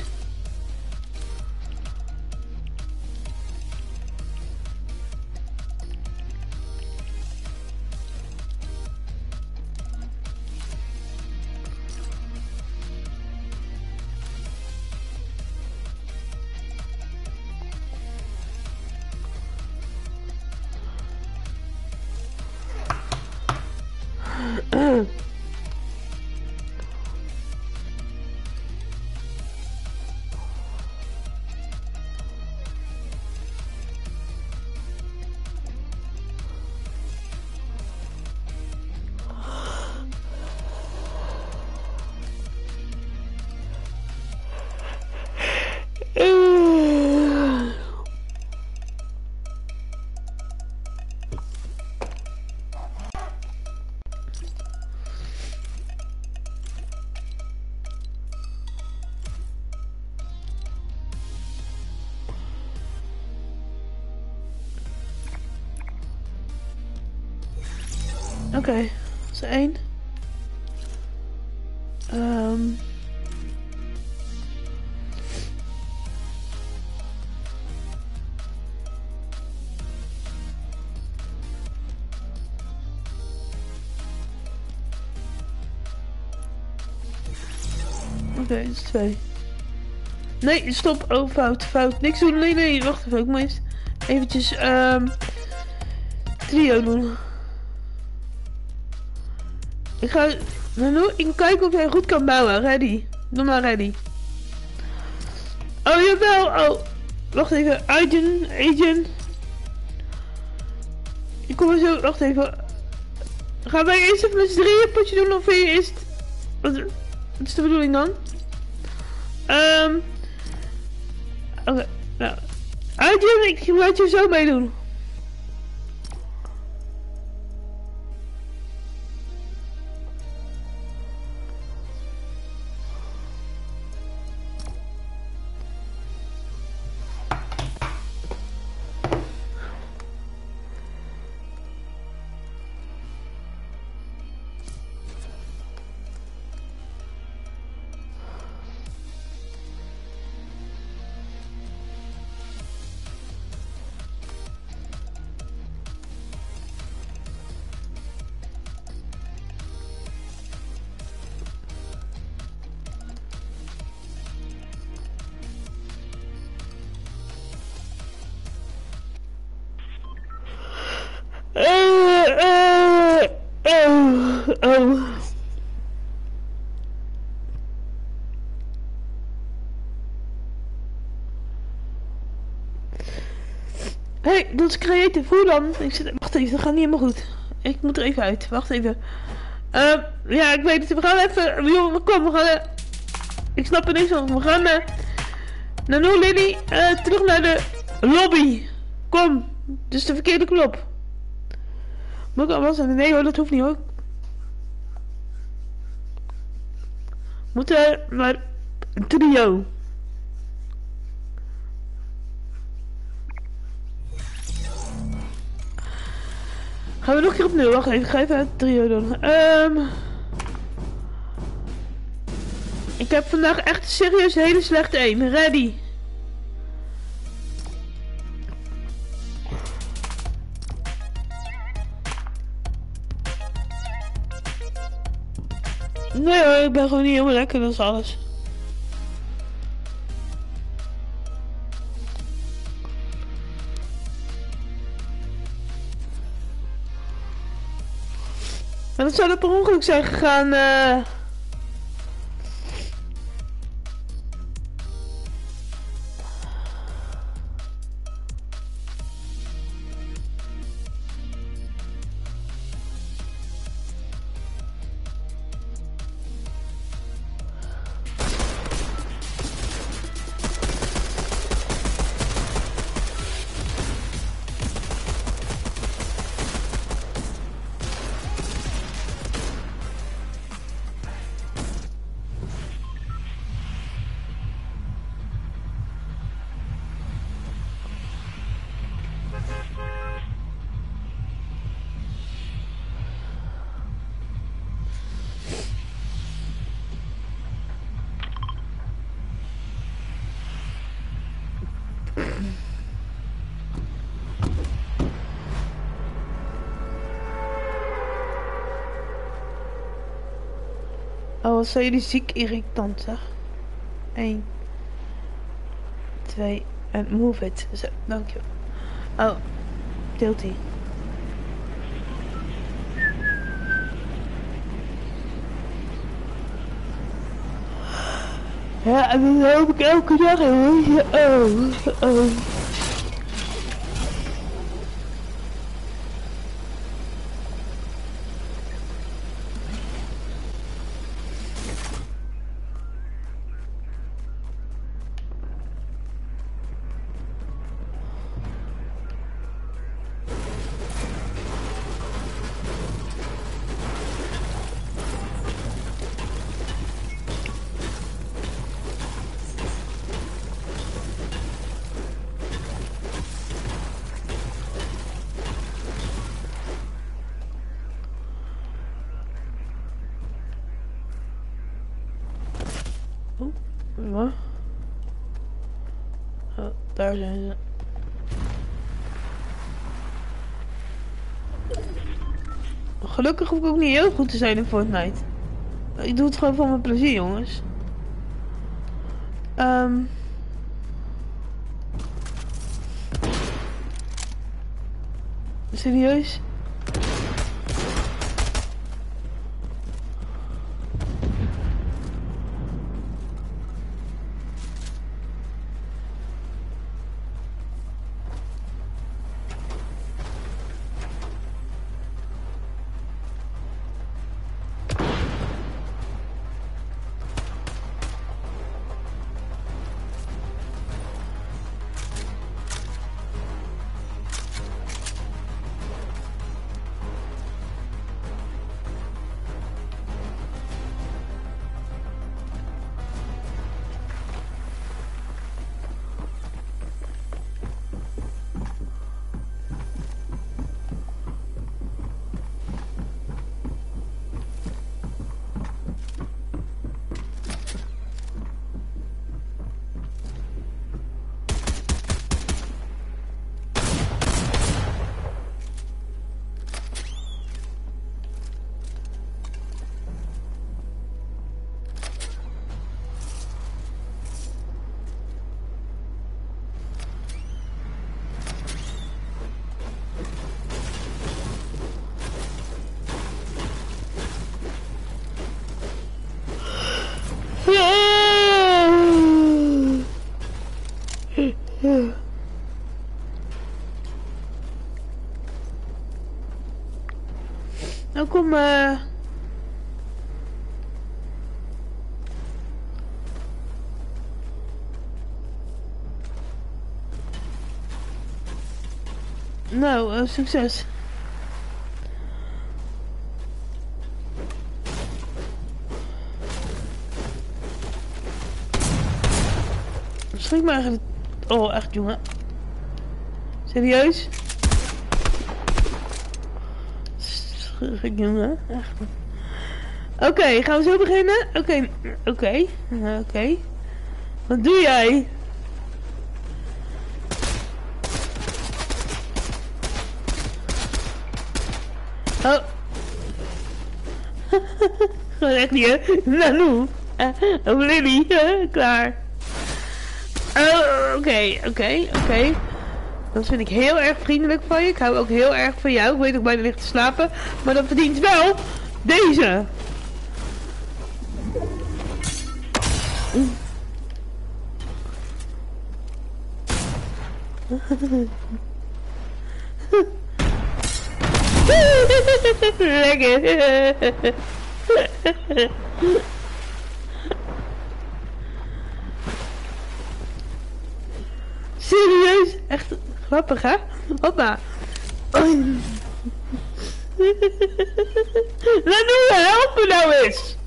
Speaker 3: Oké, okay, dat is één. Um. Oké, okay, dat is twee. Nee, stop. Oh, fout, fout. Niks doen. Nee, nee, wacht even. Ik moet eens eventjes um, trio doen. Ik ga... Nou, ik ga kijken of jij goed kan bouwen. Ready. Doe maar ready. Oh, jawel. Oh. Wacht even. Agent. Agent. Ik kom er zo. Wacht even. Gaan wij eerst even met z'n drieën potje doen of wil je eerst... Wat, wat is de bedoeling dan? Ehm... Um, Oké. Okay. Nou. Agent, ik laat je zo meedoen. Uh, uh, oh, oh. Hey, dat is creative. Hoe dan? Ik zit... Wacht even, dat gaat niet helemaal goed. Ik moet er even uit. Wacht even. Uh, ja, ik weet het. We gaan even... Joh, kom, we gaan... Uh... Ik snap er niks van. We gaan... Uh... Nou, nu, Lily. Uh, terug naar de lobby. Kom. Dit is de verkeerde knop. Moet ik al wel zijn? Nee hoor, dat hoeft niet hoor. Moeten maar een trio. Gaan we nog een keer opnieuw? Wacht even, ik ga even het trio doen. Um, ik heb vandaag echt serieus hele slechte aim. Ready. Nee hoor, ik ben gewoon niet helemaal lekker, dat is alles. Maar dat zou dat per ongeluk zijn gegaan. Uh... Oh, wat zijn jullie ziek irritant, zeg. één, twee, en move it. Zo, dankjewel. Oh, deelt die. Ja, en dat hoop ik elke dag, hoor. Oh, oh. Wat? Oh, daar zijn ze. Gelukkig hoef ik ook niet heel goed te zijn in Fortnite. Ik doe het gewoon voor mijn plezier, jongens. Um. Serieus? Nou kom uh... Nou, uh, succes. Schrik me eigenlijk... Oh, echt jongen. Serieus? Schrik jongen, echt. Oké, okay, gaan we zo beginnen? Oké, okay. oké, okay. oké. Okay. Wat doe jij? Oh. Gewoon echt niet, hè? Nanoe. Uh, oh, Lily. Uh, klaar. Oh, oké, okay, oké, okay, oké. Okay. Dat vind ik heel erg vriendelijk van je. Ik hou ook heel erg van jou. Ik weet ook bijna ligt te slapen. Maar dat verdient wel Deze. Lekker. Serieus? Echt grappig, hè? Hoppa. Lanoe, help me nou eens!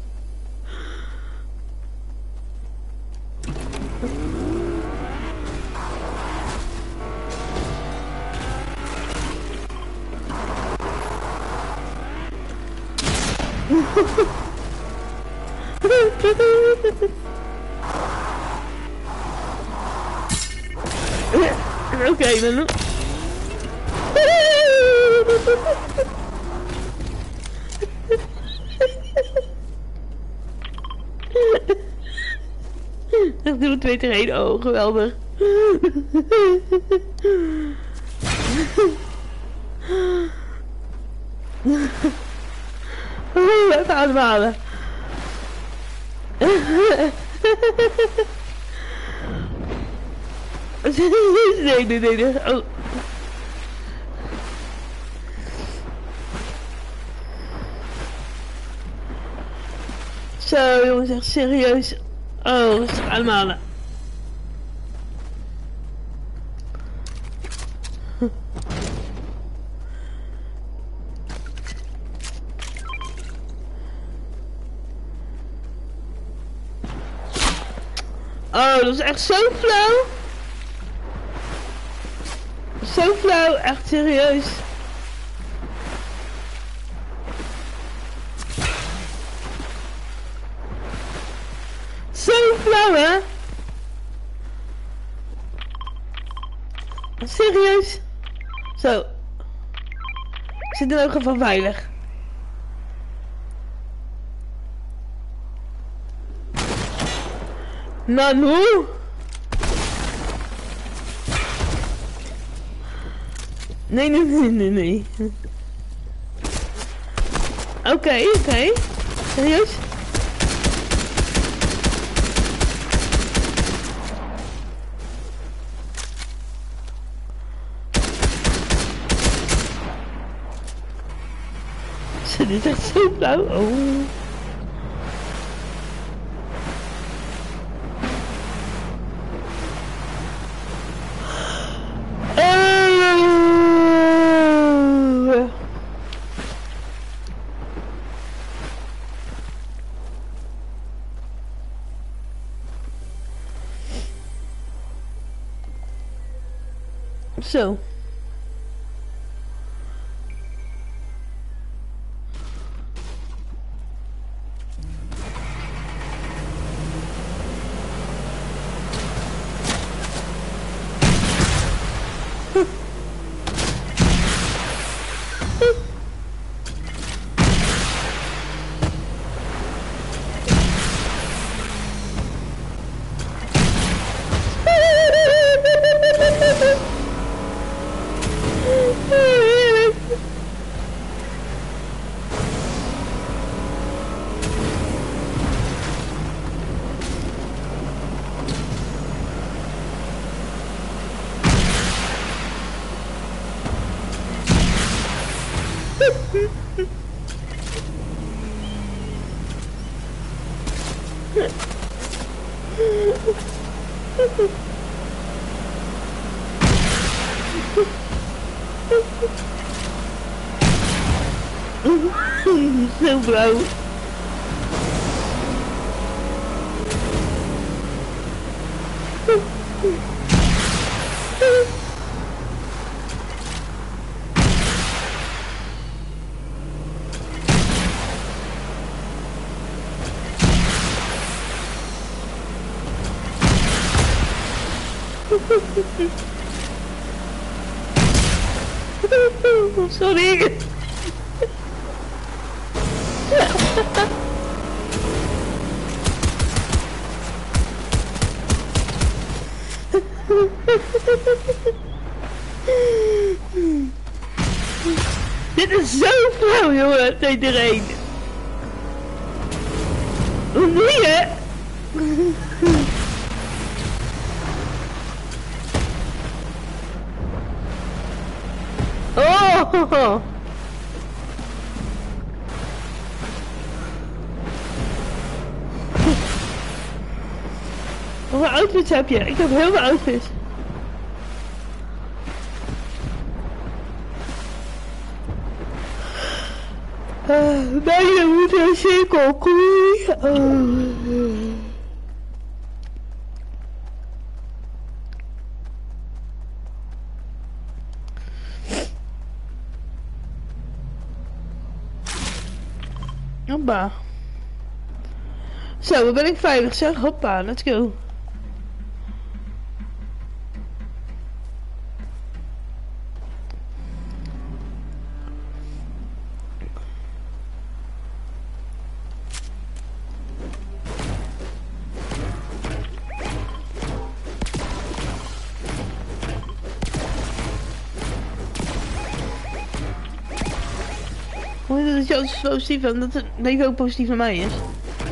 Speaker 3: Oké, okay, dan... Ik doe twee tegen één. Oh, geweldig. Oh, even ademhalen. Nee, nee, nee, nee. Oh. Zo, jongens, echt serieus. Oh, rustig ademhalen. Oh, dat is echt zo flauw. Zo flauw, echt serieus. Zo flauw, hè? Serieus? Zo. Ik zit er ook even veilig. Nanoe? Nee, nee, nee, nee, nee. Oké, okay, oké. Okay. Serieus? Dit is echt zo blauw. Oh. Zo. Zo blauw. Sorry. Dit is zo flauw, jongen, tegen één. doe je? Oh! Hoeveel outfits heb je? Ik heb heel veel outfits. Uh, bijna moet een cirkel. Uh. Hoppa. Zo, dan ben ik veilig zeg. Hoppa, let's go. Hoe is het dat je altijd zo positief bent, dat het leven ook positief naar mij is?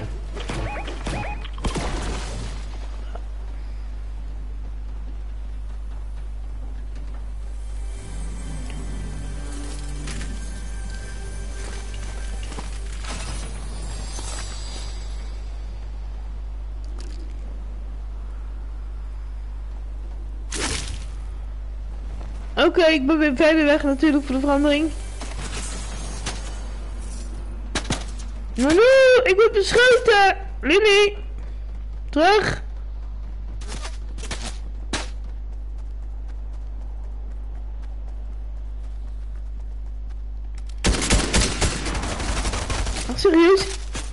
Speaker 3: Oké, okay, ik ben weer verder weg natuurlijk voor de verandering. Manu, ik word beschoten! Lily! Terug! Ach, serieus?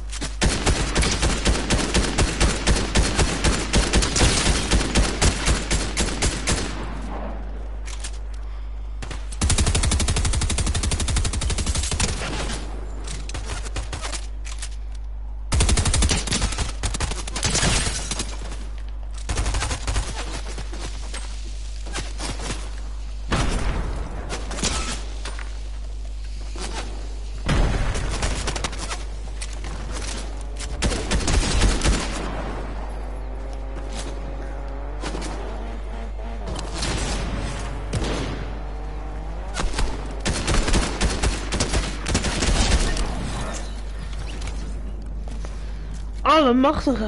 Speaker 3: Allemachtige.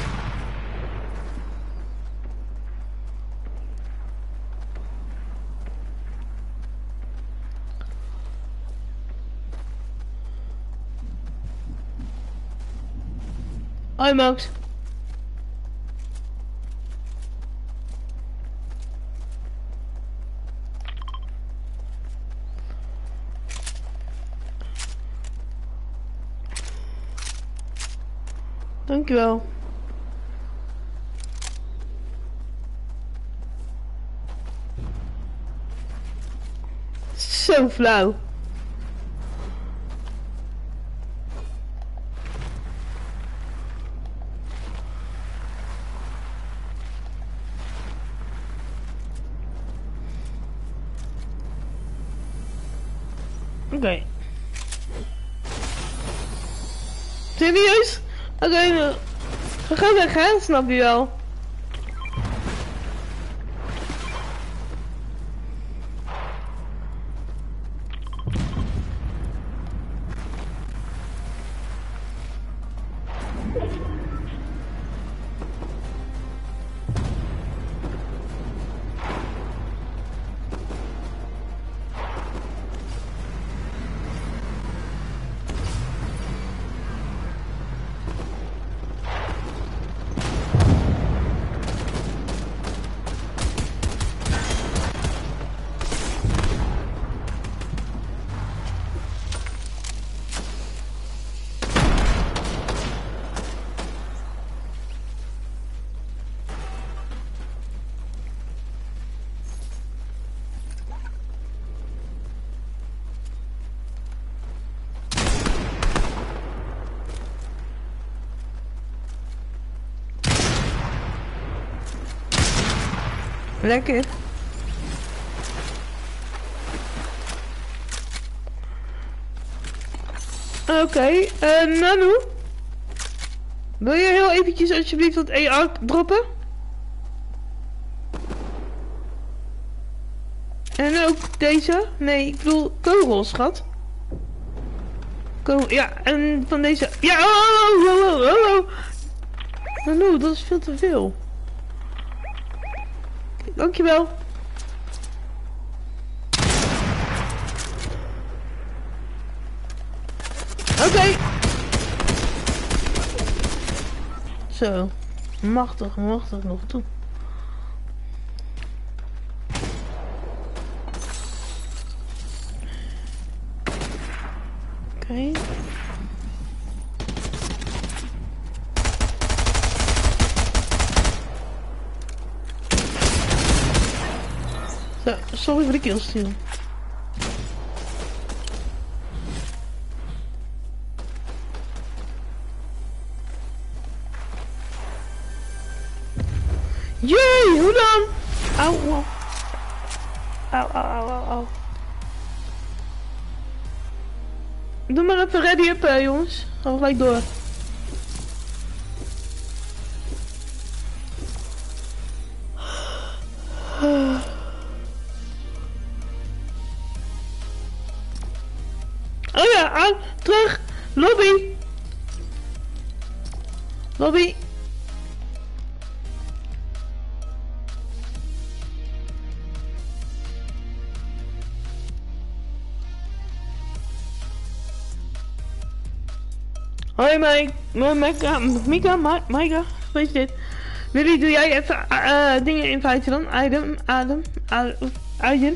Speaker 3: Hoi Max. Dankjewel. Zo flauw. Oké. Okay. Serieus? Oké, okay, we gaan weg, hè? Snap je wel? Lekker. Oké, okay, uh, Nanu. Wil je heel eventjes alsjeblieft dat E R droppen? En ook deze? Nee, ik bedoel kogels, schat. Kogel, ja, en van deze... Ja, oh, oh, oh, oh, oh, oh. Nou, no, dat is veel te veel. Dankjewel. Oké. Okay. Zo. Machtig, machtig nog toe. Oké. Okay. Zo, sorry voor de killsteal. Jee, hoe dan? Auw, auw. Auw, auw, auw, auw, auw. Doe maar even ready up, hè, jongens. Gaan we gelijk door. Oh ja, aan, terug. Lobby. Lobby. Hoi Mike, Mika, Mika, Mika, wees dit. Willy, doe jij even uh, dingen inviten dan? Adem, adem, adem, adem.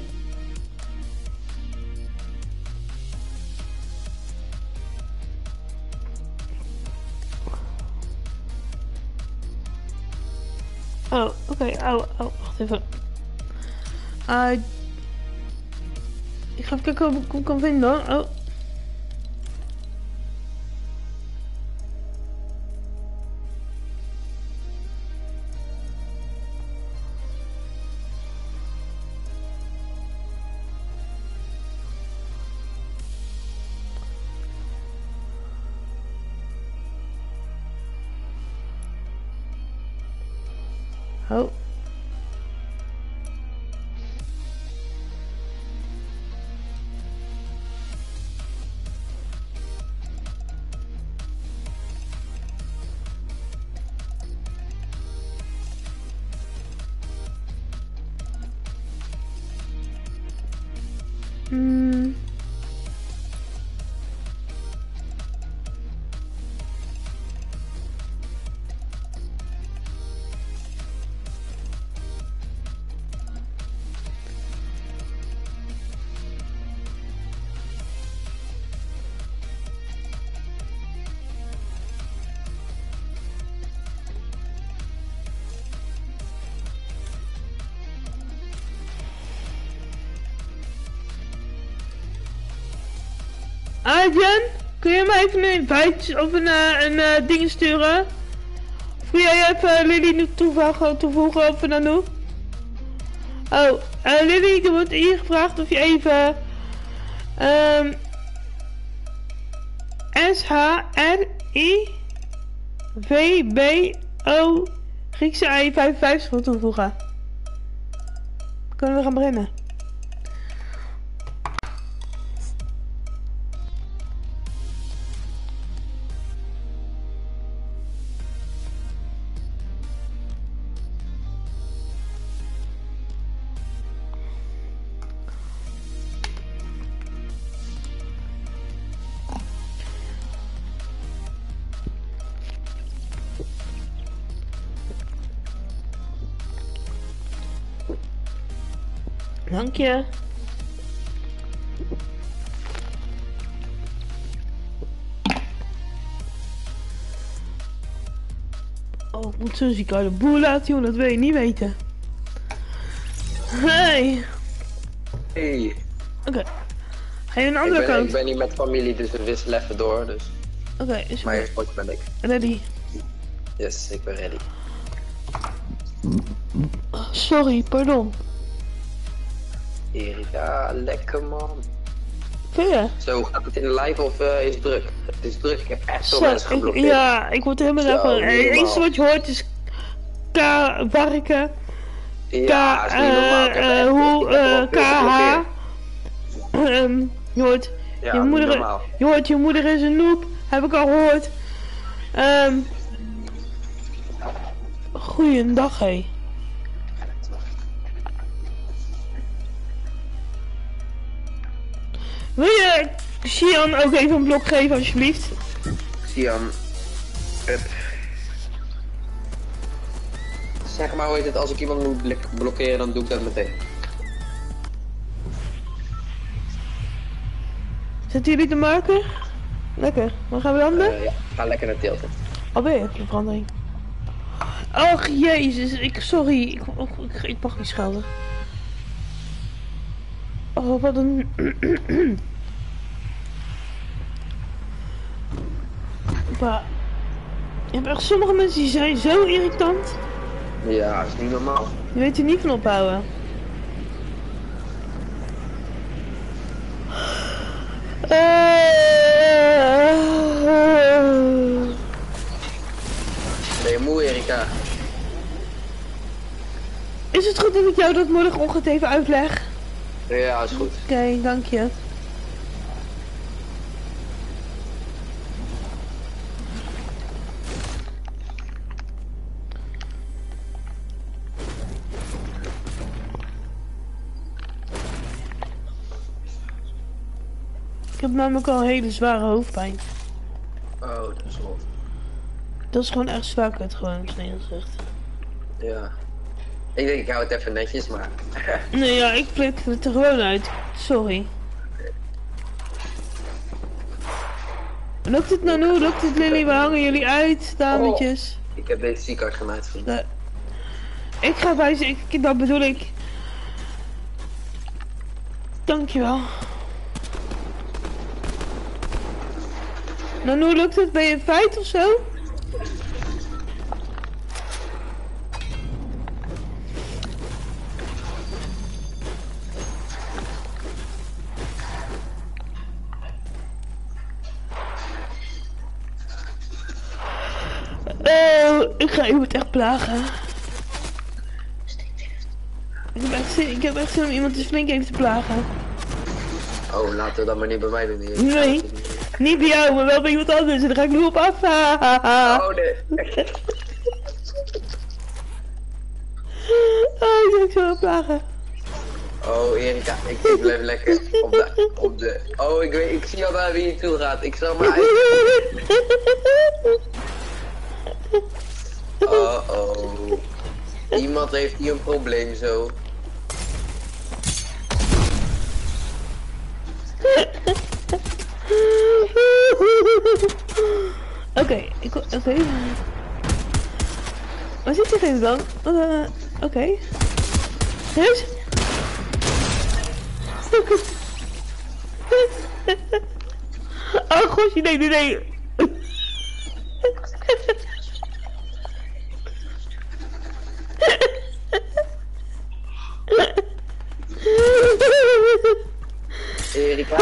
Speaker 3: Oh, oké, okay. oh, oh, wacht even. Uh, ik ga even kijken of ik hem kan vinden. Oh. Oh. Hmm. Adrian, kun je mij even een invite of een, uh, een uh, ding sturen? Of kun jij even Lily toevoegen, toevoegen of een doen? Oh, uh, Lily, er wordt hier gevraagd of je even um, S H R I V B O Griekse I vijfenvijftig wil toevoegen. Kunnen we gaan beginnen? Dank je. Oh, ik moet zo ziek uit de boer laten, jongen, dat wil je niet weten. Hey.
Speaker 7: Hey.
Speaker 3: Oké. Okay. Ga je een andere
Speaker 7: ik ben,
Speaker 3: kant?
Speaker 7: Ik ben niet met familie, dus we wisselen even door, dus.
Speaker 3: Oké, okay, is
Speaker 7: maar eerst potje ben ik.
Speaker 3: Ready.
Speaker 7: Yes, ik ben ready.
Speaker 3: Sorry, pardon.
Speaker 7: Erika, lekker man.
Speaker 3: Vind je?
Speaker 7: Zo, gaat het in de live of uh, is het druk? Het is druk, ik heb echt veel
Speaker 3: Zo,
Speaker 7: mensen
Speaker 3: ik,
Speaker 7: geblokkeerd.
Speaker 3: ja, ik word helemaal
Speaker 7: Zo,
Speaker 3: daarvan.
Speaker 7: niet
Speaker 3: Het
Speaker 7: normaal.
Speaker 3: enige wat je hoort is K, varken,
Speaker 7: Ja,
Speaker 3: K,
Speaker 7: is niet normaal. Ik heb
Speaker 3: eh,
Speaker 7: echt-
Speaker 3: hoe,
Speaker 7: ik heb er
Speaker 3: eh,
Speaker 7: al
Speaker 3: K
Speaker 7: veel
Speaker 3: H.
Speaker 7: geblokkeerd.
Speaker 3: Ehm, je hoort,
Speaker 7: Ja,
Speaker 3: je
Speaker 7: niet
Speaker 3: moeder,
Speaker 7: normaal.
Speaker 3: je hoort, je moeder is een noob, heb ik al gehoord. Ehm, goeiedag, hé. Wil je Sian ook even een blok geven, alsjeblieft?
Speaker 7: Sian. Hup. Zeg maar, hoe heet het, als ik iemand moet blik- blokkeren, dan doe ik dat meteen.
Speaker 3: Zetten jullie de marker? Lekker. Waar gaan we landen?
Speaker 7: Uh, ja, ga lekker naar tilten.
Speaker 3: Alweer heb je verandering. Och jezus, ik sorry, ik, ik, ik, ik mag niet schelden. Oh, wat een... Maar, je hebt echt sommige mensen die zijn zo irritant.
Speaker 7: Ja, is niet normaal.
Speaker 3: Je weet er niet van ophouden. Uh...
Speaker 7: Ben je moe, Erika?
Speaker 3: Is het goed dat ik jou dat morgenochtend even uitleg?
Speaker 7: Ja, is goed.
Speaker 3: Oké, okay, dank je. Ik heb namelijk al een hele zware hoofdpijn.
Speaker 7: Oh, dat is rot.
Speaker 3: Dat is gewoon echt zwaar kut, gewoon op zijn gezegd.
Speaker 7: Ja. Ik denk, ik hou het even netjes, maar...
Speaker 3: Nee, ja, ik plik het er gewoon uit. Sorry. Lukt het Nanoe? Lukt het Lily? Waar hangen jullie uit, dametjes?
Speaker 7: Oh, ik heb deze ziekenhuis gaan uitvinden.
Speaker 3: Nee. Ik ga wijzen, ik, dat bedoel ik. Dankjewel. Nanoe, lukt het? Ben je een feit of zo? Oh, ik ga iemand echt plagen. Ik heb echt zin, ik heb echt zin om iemand dus flink even te plagen.
Speaker 7: Oh, laten we dat maar niet bij mij doen hier.
Speaker 3: Nee, niet bij jou, maar wel bij iemand anders. En dan ga ik nu op af.
Speaker 7: Oh, nee.
Speaker 3: Oh, ik ga ik zo aan plagen.
Speaker 7: Oh, Erika, ik, ik blijf lekker op de, op de... Oh, ik, weet, ik zie al naar wie je toe gaat. Ik zal maar uit... Oh, oh. Iemand heeft hier een probleem zo.
Speaker 3: Oké, okay, ik... Oké. Okay. Waar zit diegene dan? Uh, Oké. Okay. Huis? Oh god, nee, nee, nee.
Speaker 7: Erika.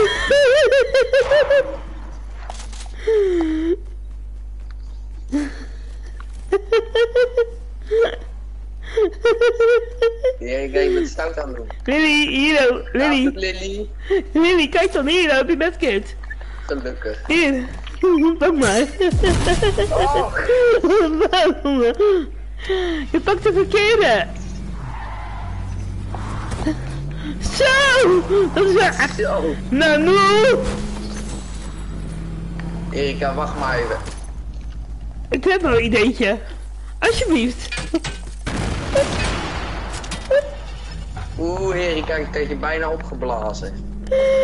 Speaker 7: Erika, je bent stout aan het doen.
Speaker 3: Lily, hier, Lily.
Speaker 7: Lily.
Speaker 3: Lily, kijk dan hier, op je medkit.
Speaker 7: Gelukkig.
Speaker 3: Hier, pak maar.
Speaker 7: Oh.
Speaker 3: Je pakt de verkeerde. Zo, dat is wel echt...
Speaker 7: Zo.
Speaker 3: Nanoe.
Speaker 7: Erika, wacht maar even.
Speaker 3: Ik heb wel een ideetje. Alsjeblieft.
Speaker 7: Oeh, Erika, ik heb je bijna opgeblazen.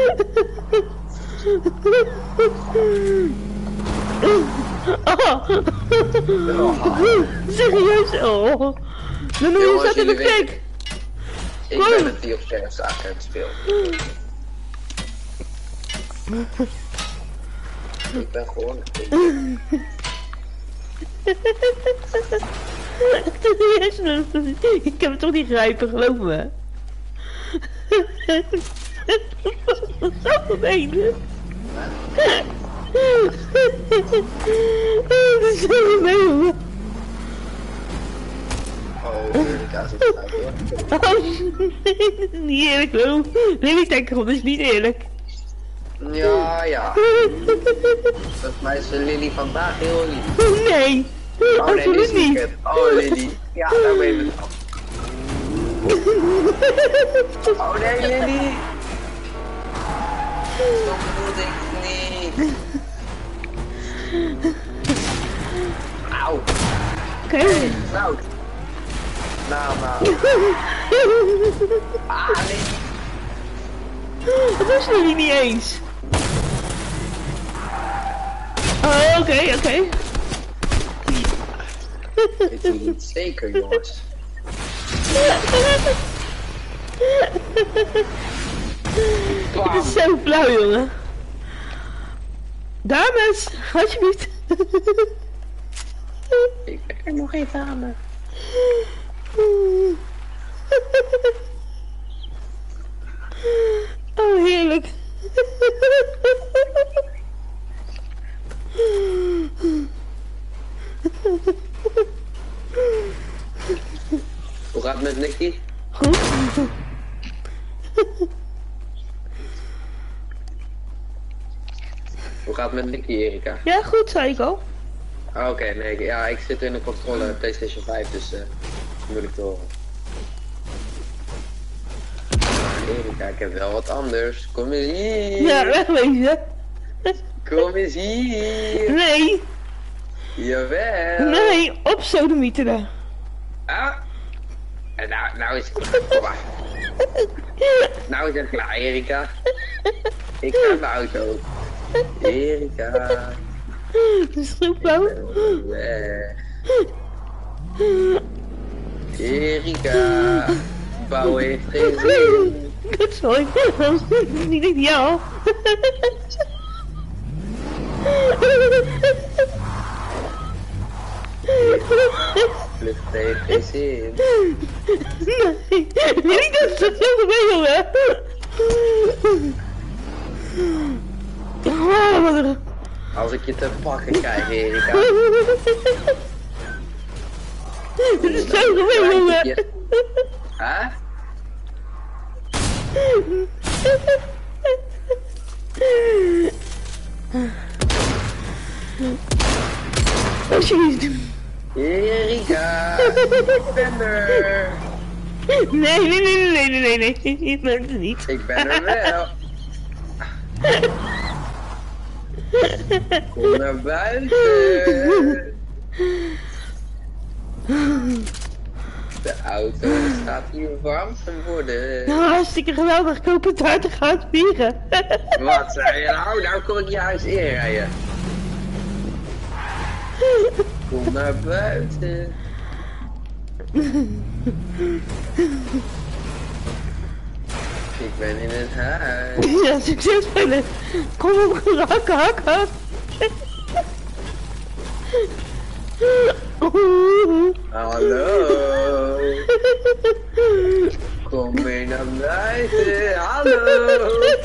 Speaker 3: Oh.
Speaker 7: Oh.
Speaker 3: Serieus? Oh. Nanoe, je
Speaker 7: Jongens,
Speaker 3: staat in de
Speaker 7: jullie
Speaker 3: klik.
Speaker 7: Ik
Speaker 3: Wow.
Speaker 7: ben het die op schermzaak aan het spelen. Ik ben gewoon...
Speaker 3: Ik heb het toch niet grijpen, geloof me. gemeen. Dat is zo gemeen, jongen.
Speaker 7: Oh, Erika zit eruit hoor.
Speaker 3: Oh, niet eerlijk, hoor. Nee, ik denk, dat is niet eerlijk.
Speaker 7: Ja, ja. Volgens mij is Lily vandaag heel lief.
Speaker 3: Nee.
Speaker 7: Oh nee, dit is
Speaker 3: Absoluut
Speaker 7: niet
Speaker 3: niet.
Speaker 7: het. Oh Lily. Ja, daar ben je het af. Oh nee, Lily. Zo bedoelde ik het niet. Auw.
Speaker 3: Oké. Okay.
Speaker 7: Nou. Nou, nou. Ah, Lily.
Speaker 3: Dat was jullie niet eens. Oh, oké, okay, oké. Okay.
Speaker 7: Ik weet niet zeker, jongens.
Speaker 3: Het is zo flauw, jongen. Dames, alsjeblieft.
Speaker 7: Ik ben nog geen dame.
Speaker 3: Oh, heerlijk.
Speaker 7: Hoe gaat het met Nicky?
Speaker 3: Goed.
Speaker 7: Hoe gaat het met Nicky, Erika?
Speaker 3: Ja, goed, zei ik al.
Speaker 7: Ah, Oké, okay, nee, ja, ik zit in de controle PlayStation vijf, dus uh, moeilijk te horen. Erika, ik heb wel wat anders. Kom eens hier.
Speaker 3: Ja, wegwezen.
Speaker 7: Kom eens hier.
Speaker 3: Nee.
Speaker 7: Jawel.
Speaker 3: Nee, op sodomieteren.
Speaker 7: Ah. En nou, nou is het klaar. Kom maar. Nou is het klaar, Erika. Ik ga naar de auto. Erika.
Speaker 3: Dat is goed, flauw.
Speaker 7: Weg. Erika. Bouwen heeft geen zin.
Speaker 3: Dat is mooi. Dat is niet ideaal.
Speaker 7: Vlucht heeft geen zin.
Speaker 3: Nee, niet dat is zo gemeen, jongen. Oh, wat een...
Speaker 7: Als ik je te pakken krijg, Erika.
Speaker 3: Dit is zo gemeen, jongen.
Speaker 7: Huh?
Speaker 3: Alsjeblieft.
Speaker 7: Erika, ik ben er.
Speaker 3: Nee, nee, nee, nee, nee, nee, nee, ik ben er niet.
Speaker 7: Ik ben er wel. Kom naar buiten. De auto staat hier warm te worden.
Speaker 3: Nou, hartstikke geweldig, ik hoop het daar te gaan vieren.
Speaker 7: Wat zei je nou? Nou kom ik je huis inrijden. Kom naar buiten. Ik ben in het huis.
Speaker 3: Ja, succes spelen. Kom op, hak, hak, hak.
Speaker 7: Hallo. Kom mee naar buiten. Hallo.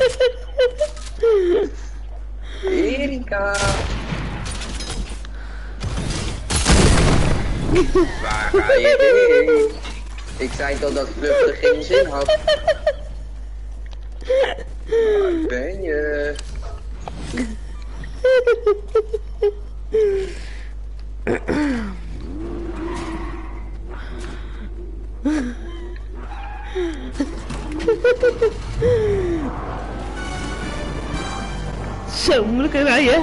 Speaker 7: Erika. Waar ga je heen? Ik zei toch dat vluchten geen zin had. Waar ben je?
Speaker 3: Zo moeilijk rijden.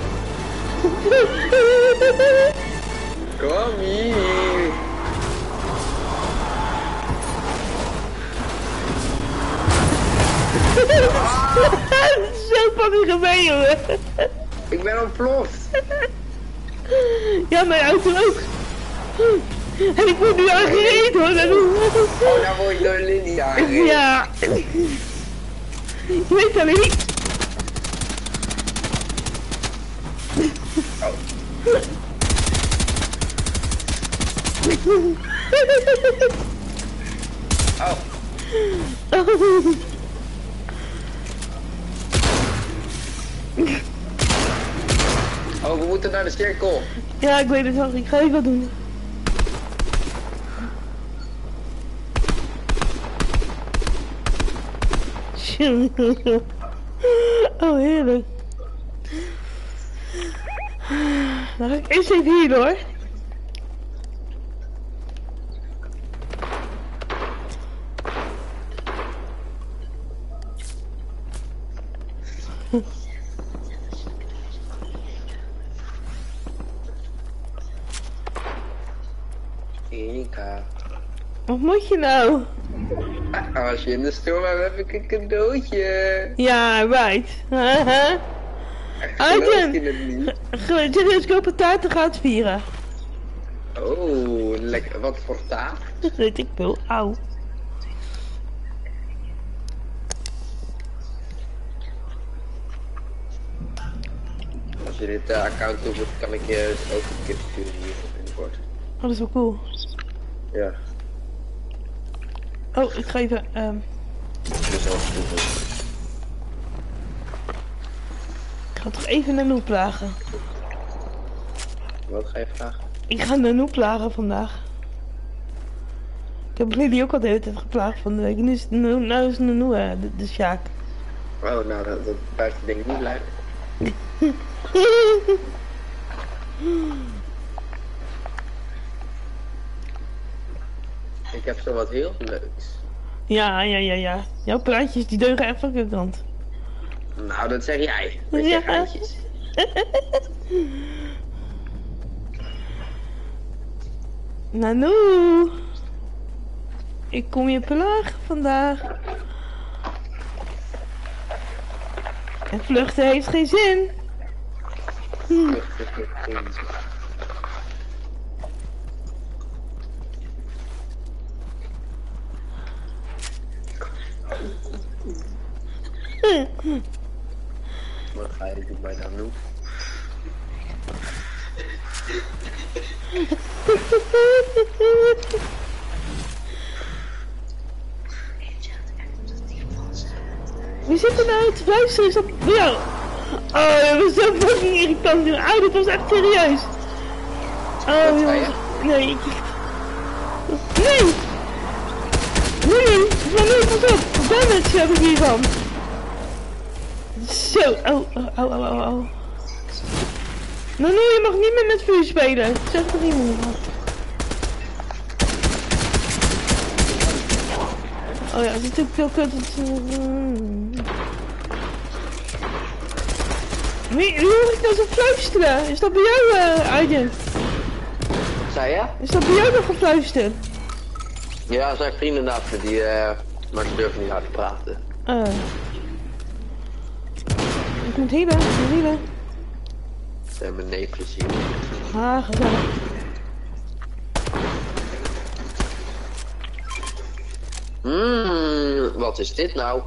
Speaker 7: Kom hier.
Speaker 3: Zo fucking gemeen, jongen.
Speaker 7: Ik ben ontploft.
Speaker 3: Ja, mijn auto ook. En ik word nu aangereden, hoor.
Speaker 7: Oh, nou word je door Lily aangereden.
Speaker 3: Ja. Je weet dat niet.
Speaker 7: Oh.
Speaker 3: Oh.
Speaker 7: we moeten naar de cirkel.
Speaker 3: Ja, ik weet het wel. Ik ga even wat doen. Oh, heerlijk. Dan ga ik eerst even hier hoor.
Speaker 7: Erika.
Speaker 3: Wat moet je nou?
Speaker 7: Als je in de store hebt, heb ik een cadeautje.
Speaker 3: Ja, right. Haha.
Speaker 7: Geloof je het niet?
Speaker 3: Serieus, koop een taart en ga het vieren.
Speaker 7: Oh, lekker. Wat voor taart?
Speaker 3: Dat weet ik wel. Auw.
Speaker 7: Als je dit uh, account doet, kan ik je ook een keer sturen hier binnenkort.
Speaker 3: Oh, dat is wel cool.
Speaker 7: Ja.
Speaker 3: Oh, ik ga even... Um...
Speaker 7: Dus zelfs doen.
Speaker 3: Ik ga toch even Nanoe plagen.
Speaker 7: Wat ga je vragen?
Speaker 3: Ik ga Nanoe plagen vandaag. Ik heb Lily ook al de hele tijd geplaagd van de week. Nu is Nanoe, nou is Nanoe uh, de, de Sjaak.
Speaker 7: Oh, nou, dat, dat blijft denk ik niet blijven. Ik heb zo wat heel leuks.
Speaker 3: Ja, ja, ja, ja. Jouw praatjes die deugen echt van de kant.
Speaker 7: Nou, dat zeg jij. Met je
Speaker 3: Ja.
Speaker 7: geintjes.
Speaker 3: Nanoe. Ik kom je plagen vandaag. En vluchten heeft geen zin. Hm.
Speaker 7: Wat ga je doen bij dan doen?
Speaker 3: Wie zit er nou te fluisteren? Is dat jou? Oh, dat was zo fucking irritant. Oh, dit was echt serieus. Oh,
Speaker 7: Wat zei
Speaker 3: jongens.
Speaker 7: je?
Speaker 3: Nee, ik... Nee! Nee, maar nee, pas op. Damage heb ik hiervan. Zo, oh, oh, oh, oh, oh, oh. Nou, nu, je mag niet meer met vuur spelen. Zeg er iemand van. Oh ja, het is natuurlijk veel kut. Wie, wie hoor ik nou zo fluisteren? Is dat bij jou, uh, Aiden?
Speaker 7: Wat zei je?
Speaker 3: Is dat bij jou nog gefluisterd?
Speaker 7: Ja, dat zijn vrienden naast die, uh, maar ze durven niet hard te praten.
Speaker 3: Uh. Ik moet healen, ik moet healen.
Speaker 7: Ze hebben mijn neefjes hier.
Speaker 3: Ah, gezellig.
Speaker 7: Mmm, wat is dit nou?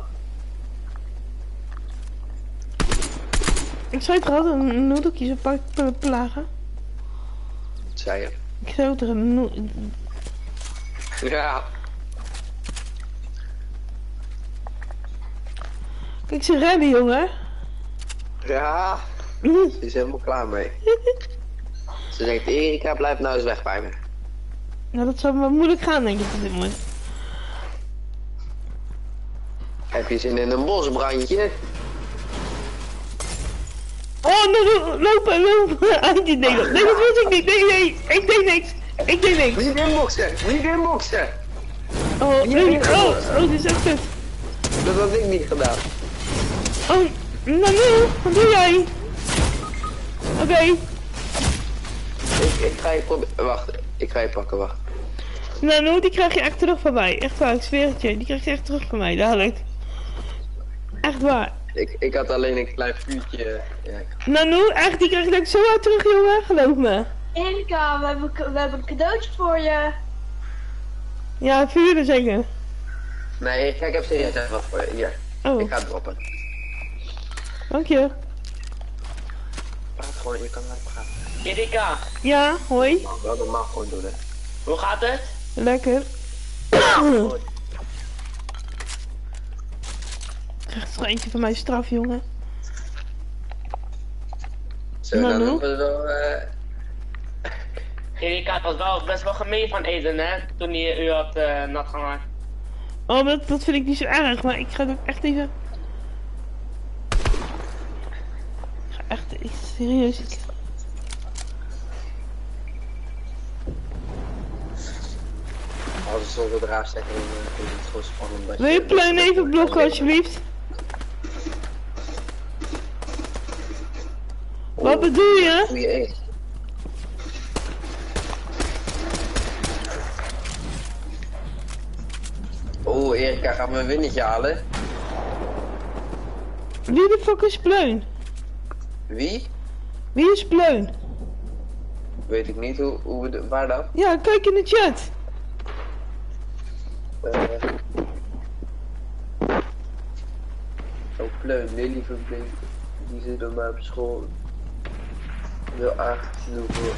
Speaker 3: Ik zou het er altijd een noedeltje zo pak plagen.
Speaker 7: Wat zei je?
Speaker 3: Ik zou het er een noe...
Speaker 7: Ja.
Speaker 3: Kijk, ze rennen, jongen.
Speaker 7: Ja.
Speaker 3: Mm.
Speaker 7: Ze is helemaal klaar mee. Ze denkt, Erika, blijf nou eens weg bij me.
Speaker 3: Nou, dat zou wel moeilijk gaan, denk ik, op dit moment.
Speaker 7: Heb je zin in een bosbrandje?
Speaker 3: Oh, no, no, lopen, lopen. Ah, nee, nee, nee, dat wil ik niet. Nee, nee, ik deed niks. Ik deed niks.
Speaker 7: Niet inboxen, niet inboxen.
Speaker 3: Oh, nee, oh, oh, dit is echt kut.
Speaker 7: Dat had ik niet gedaan.
Speaker 3: Oh, Nanoe, wat doe jij? Oké. Okay.
Speaker 7: Ik, ik ga je proberen, wacht, ik ga je pakken, wacht.
Speaker 3: Nanoe, die krijg je echt terug van mij. Echt waar, ik zweer het je. Die krijg je echt terug van mij, dadelijk. Echt waar.
Speaker 7: Ik, ik had alleen een klein vuurtje. Ja, ik...
Speaker 3: Nanoe, echt, die krijg je zo hard terug, jongen. Geloof me.
Speaker 6: Erika, we hebben, we hebben een cadeautje voor je.
Speaker 3: Ja, vuren zeker.
Speaker 7: Nee, kijk, ik heb serieus even wat voor je. Hier,
Speaker 3: Oh,
Speaker 7: ik ga het droppen.
Speaker 3: dank je.
Speaker 7: Praat gewoon, je kan even gaan.
Speaker 8: Erika,
Speaker 3: Ja, hoi.
Speaker 7: Wel normaal gewoon doen, hè.
Speaker 8: hoe gaat het?
Speaker 3: Lekker. Krijgt toch eentje van mij straf, jongen.
Speaker 7: Zo,
Speaker 3: Nou,
Speaker 7: dan
Speaker 3: nou.
Speaker 7: hebben we wel... eh,
Speaker 8: Erika, het was wel best wel gemeen van Eden, hè? Toen hij u had eh, nat gemaakt.
Speaker 3: Oh, dat, dat vind ik niet zo erg, maar ik ga het ook echt even... Ik ga echt, ik, serieus, ik...
Speaker 7: Als ze zonder draaf zeggen, dan eh, is het gewoon spannend. dat
Speaker 3: Wil je
Speaker 7: dat
Speaker 3: Pleun even
Speaker 7: dat-
Speaker 3: blokken, alsjeblieft?
Speaker 7: Oh,
Speaker 3: Wat bedoel je?
Speaker 7: goeie aim. Oh, Erika, gaan we een winnetje halen?
Speaker 3: Wie de fuck is Pleun?
Speaker 7: Wie?
Speaker 3: Wie is Pleun?
Speaker 7: Weet ik niet, hoe, hoe we de- waar dan?
Speaker 3: Ja, kijk in de chat.
Speaker 7: Eh Oh, Pleun, Lily Verblink, die zit dan maar op school. Wil aardig genoeg voor.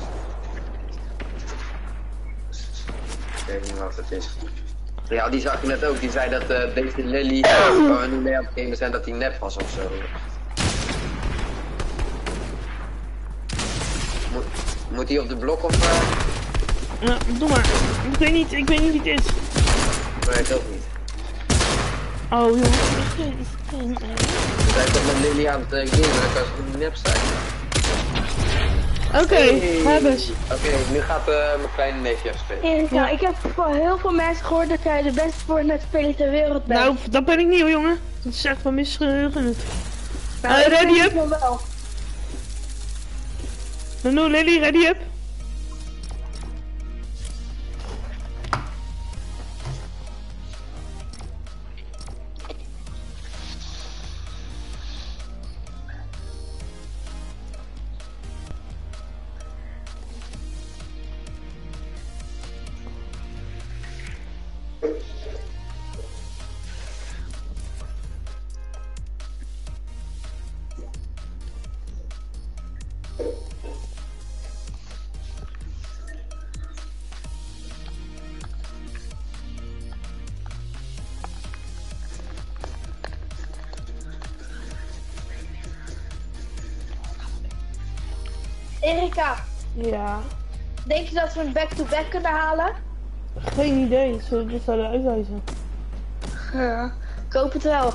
Speaker 7: Ik weet niet wat het is. Ja, die zag je net ook, die zei dat uh, deze Lily, waar we nu mee aan het gamen zijn, dat die nep was of zo. Moet, moet hij op de blok of... Uh...
Speaker 3: Ja, doe maar. Ik weet niet, ik weet niet wie het is.
Speaker 7: Nee, ik ook niet.
Speaker 3: Oh, jongens.
Speaker 7: We zijn toch met Lily aan het uh, gamen, dan kan ze niet nep zijn.
Speaker 3: Oké, okay, hebben ze.
Speaker 7: Oké, okay, nu gaat uh, mijn kleine neefje even spelen.
Speaker 6: Erika, ja. Ik heb van heel veel mensen gehoord dat jij de beste Fortnite-speler ter wereld bent.
Speaker 3: Nou, dat ben ik niet hoor, jongen. Dat is echt van misgeheugen.
Speaker 6: Nou,
Speaker 3: uh, ready up?
Speaker 6: Wel.
Speaker 3: Nano, Lily, ready up?
Speaker 6: Erika,
Speaker 3: Ja.
Speaker 6: denk je dat we een back-to-back kunnen halen?
Speaker 3: Geen idee, zullen we dit zouden uitwijzen?
Speaker 6: Ja, ik hoop het wel.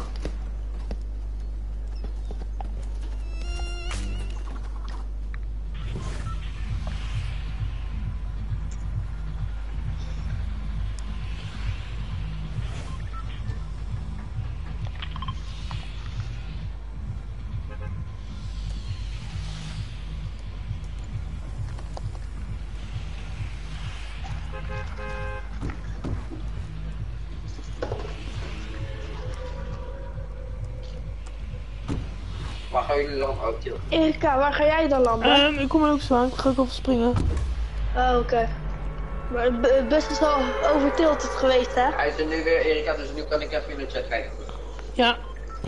Speaker 7: Waar gaan jullie dan? Oh, chill.
Speaker 6: Erika, waar ga jij dan landen?
Speaker 3: Um, ik kom er ook zo aan, ik ga ook even springen.
Speaker 6: Oh, oké. Okay. Maar de bus is al overtilted geweest, hè?
Speaker 7: Hij is er nu weer, Erika, dus nu kan ik even in de chat kijken.
Speaker 3: Ja.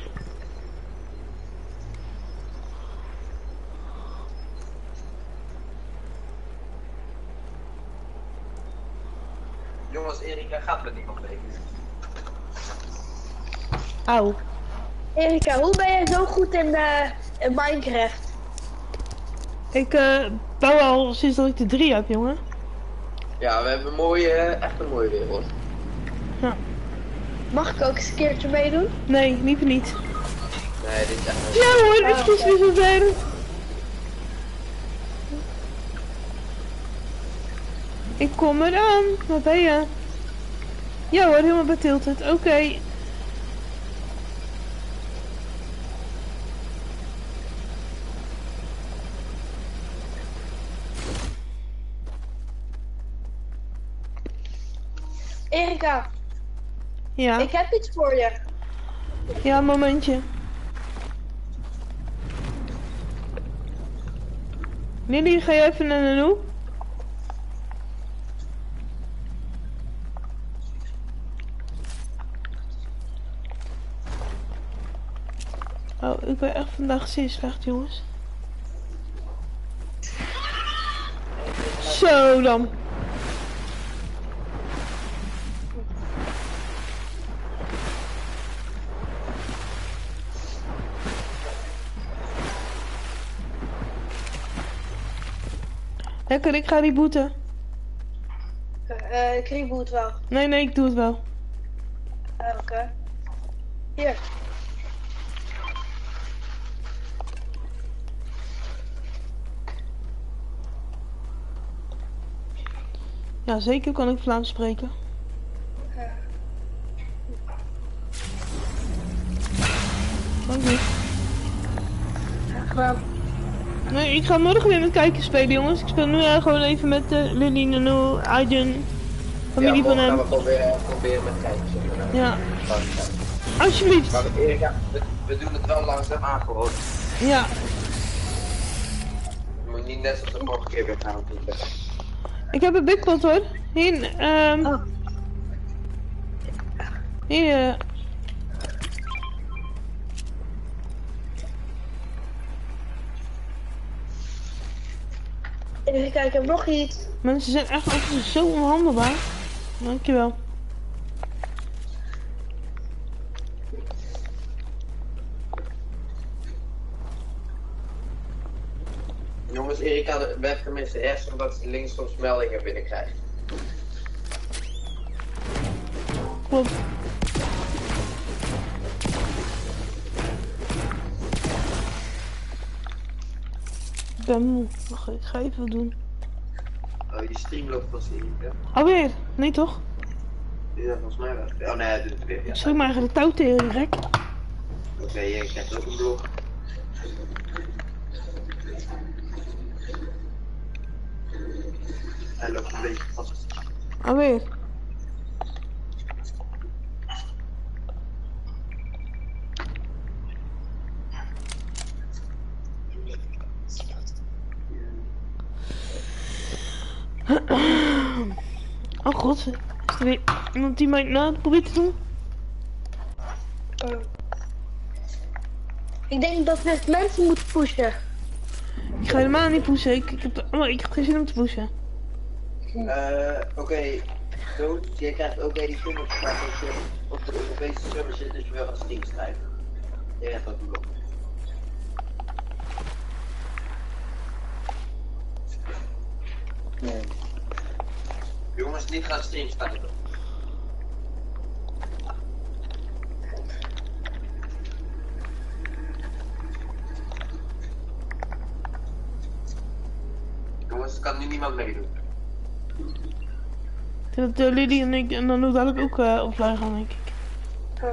Speaker 7: Jongens, Erika gaat met niemand mee.
Speaker 3: Auw.
Speaker 6: Erika, hoe ben jij zo goed in, uh, in Minecraft?
Speaker 3: Ik uh, bouw al sinds dat ik de drie heb, jongen.
Speaker 7: Ja, we hebben een mooie, echt een mooie wereld.
Speaker 3: Ja.
Speaker 6: Mag ik ook eens een keertje meedoen?
Speaker 3: Nee, liever niet.
Speaker 7: Nee, dit is echt...
Speaker 3: Ja hoor, het is weer zover. Ik kom eraan. Waar ben je? Ja hoor, helemaal bij Tilted. Oké. Okay.
Speaker 6: Erika,
Speaker 3: Ja.
Speaker 6: ik heb iets voor je.
Speaker 3: Ja, een momentje. Lily, ga je even naar Nanoe? Oh, ik ben echt vandaag zeer slecht, jongens. Zo dan. Lekker, ik ga rebooten.
Speaker 6: Eh, ik reboot wel.
Speaker 3: Nee, nee, ik doe het wel.
Speaker 6: Uh, Oké. Okay. Hier.
Speaker 3: Ja, zeker kan ik Vlaams spreken.
Speaker 6: Ja.
Speaker 3: Dank je.
Speaker 6: Gewoon.
Speaker 3: Nee, ik ga morgen weer met kijkers spelen, jongens. Ik speel nu uh, gewoon even met uh, Lily, Nano, Aiden, familie van hem.
Speaker 7: Ja, we proberen, proberen met kijkers inderdaad.
Speaker 3: Ja. Alsjeblieft.
Speaker 7: Maar Erika, we, we doen het wel langzaam aan gewoon.
Speaker 3: Ja.
Speaker 7: Je moet niet net zoals de vorige keer weer gaan doen.
Speaker 3: Ik heb een big pot hoor. Hier, ehm...
Speaker 6: Oh.
Speaker 3: Hier.
Speaker 6: Even kijken, ik heb nog iets.
Speaker 3: Mensen zijn echt altijd zo onhandelbaar. Dankjewel.
Speaker 7: Jongens, Erika werkt tenminste rechts omdat ze links soms meldingen binnenkrijgt.
Speaker 3: Klopt. Ik ben moe. Wacht, ik ga even wat doen.
Speaker 7: Oh, je stream loopt pas Erika.
Speaker 3: Alweer? Nee toch?
Speaker 7: Ja, volgens mij wel. Oh nee, hij doet het weer. Ja.
Speaker 3: Schrik maar even de touw tegen, gek.
Speaker 7: Oké, okay, je krijgt ook een blog. Hij loopt een beetje vast.
Speaker 3: Alweer. Oh god, is er weer iemand die mij na probeert te doen?
Speaker 6: Uh. Ik denk dat we mensen moeten pushen.
Speaker 3: Ik ga helemaal niet pushen, ik, ik, heb, oh, ik heb geen zin om te pushen.
Speaker 7: Uh, Oké, okay. Dood, jij krijgt ook die film op je op de Europese server zit, dus je wil gaan Steam schrijven. Je krijgt ook een blok. Nee. Jongens, niet gaan Steam schrijven. Jongens, er kan nu niemand meedoen.
Speaker 3: Ik denk dat uh, Lily en ik en dan doe dadelijk ook uh, offline gaan, denk ik.
Speaker 6: Oh.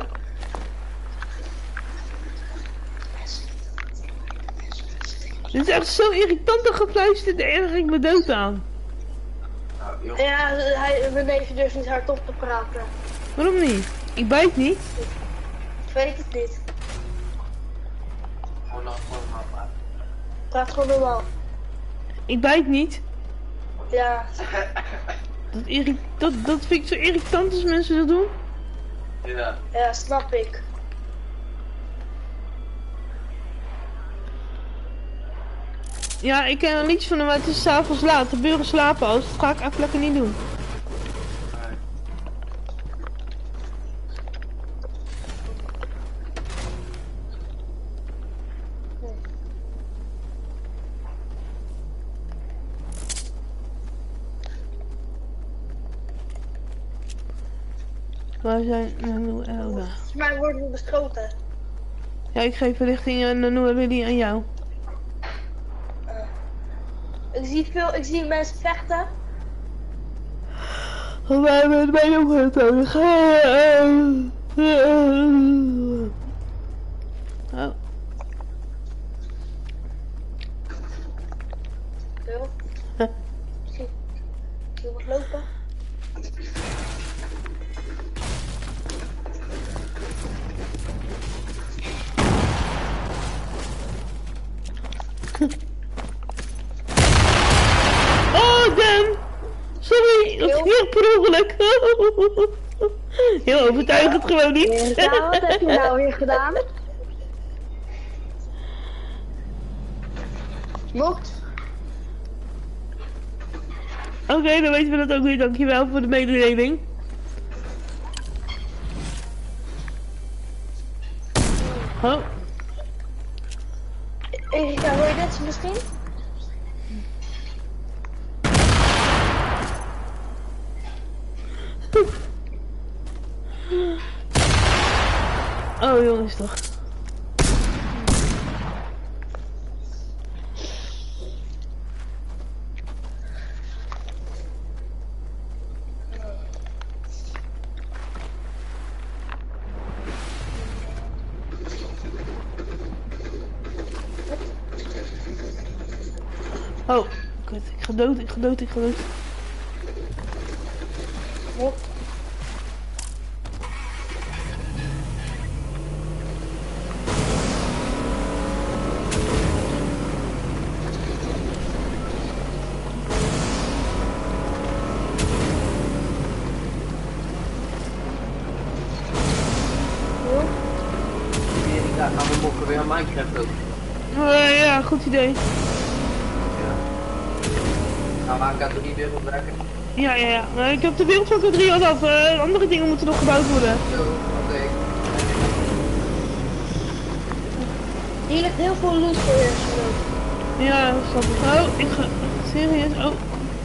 Speaker 3: Dit is echt zo irritant gefluisterd, daar erger ik me dood aan.
Speaker 7: Nou,
Speaker 6: Ja, hij, mijn neefje durft niet hardop te praten.
Speaker 3: Waarom niet? Ik bijt niet.
Speaker 6: Ik weet het niet.
Speaker 7: Gewoon nog gewoon normaal praten.
Speaker 6: Praat gewoon normaal.
Speaker 3: Ik bijt niet.
Speaker 6: Ja.
Speaker 3: Dat, irri dat, dat vind ik zo irritant als mensen dat doen.
Speaker 7: Ja.
Speaker 6: Ja, snap ik.
Speaker 3: Ja, ik ken er niets van hem, maar het is s'avonds laat. De buren slapen al, dus dat ga ik echt lekker niet doen. Waar zijn Nano en Elda?
Speaker 6: Volgens mij worden we beschoten.
Speaker 3: Ja, ik geef verlichting aan Nano en Lily aan jou.
Speaker 6: Ik zie veel, ik zie mensen vechten.
Speaker 3: Wij hebben het bij ook heel nodig. Oh.
Speaker 6: Veel. Misschien. Misschien wat lopen.
Speaker 3: Oh, Dan! Sorry, dat ging per ongeluk. Heel overtuigend gewoon niet.
Speaker 6: Ja, wat heb je nou weer gedaan? Mocht.
Speaker 3: Oké, okay, dan weten we dat ook weer. Dankjewel voor de mededeling. Oh.
Speaker 6: Erika, hoor je dit misschien?
Speaker 3: Oh jongens toch. Oh, kut, ik ga dood, ik ga dood, ik ga dood.
Speaker 1: Wat?
Speaker 7: Ja, gaan we mokken weer aan Minecraft ook.
Speaker 3: Uh, ja, goed idee.
Speaker 7: Ja. Gaan we aan K drie weer opwerken?
Speaker 3: Ja, ja, ja. Maar ik heb de wereld van K drie al af. Uh, andere dingen moeten nog gebouwd worden.
Speaker 7: Zo, oké. Okay.
Speaker 1: Hier ligt heel veel loot voor je.
Speaker 3: Ja, dat snap ik. Oh, ik ga... Serieus? Oh.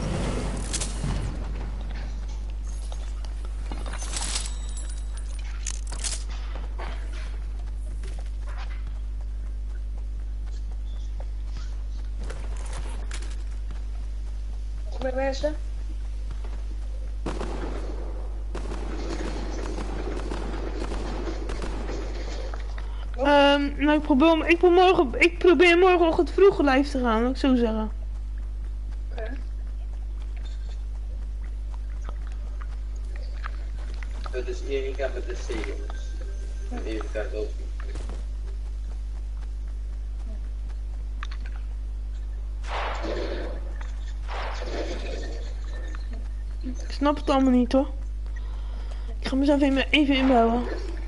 Speaker 1: Nog meer mensen?
Speaker 3: Um, nou, ik probeer, ik, probeer morgen, ik probeer morgenochtend vroeg live te gaan, laat ik zo zeggen.
Speaker 1: Oké. Okay.
Speaker 7: Het is Erika met de C, jongens. En Erika ook.
Speaker 3: Ik snap het allemaal niet hoor. Ik ga mezelf even, even inbouwen.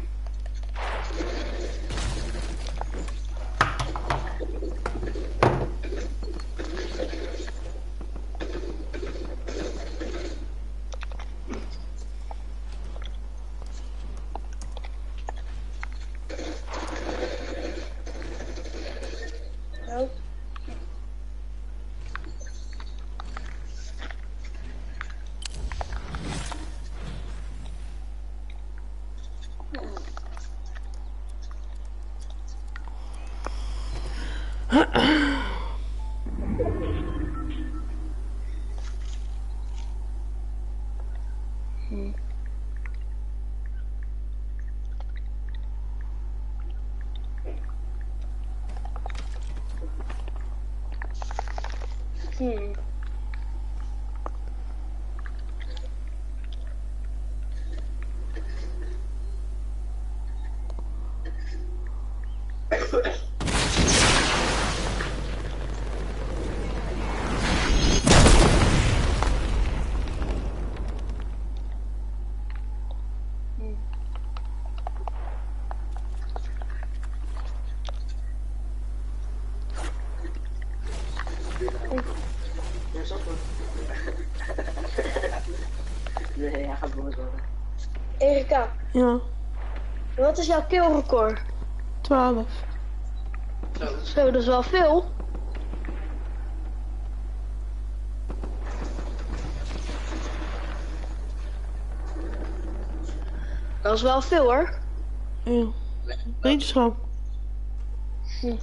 Speaker 1: Hmm.
Speaker 7: Nee, hij gaat boos worden.
Speaker 1: Erika,
Speaker 3: Ja,
Speaker 1: wat is jouw killrecord?
Speaker 3: twaalf.
Speaker 1: Zo, dat is wel veel. Dat is wel veel hoor.
Speaker 3: Ja, wetenschap.
Speaker 1: Hm.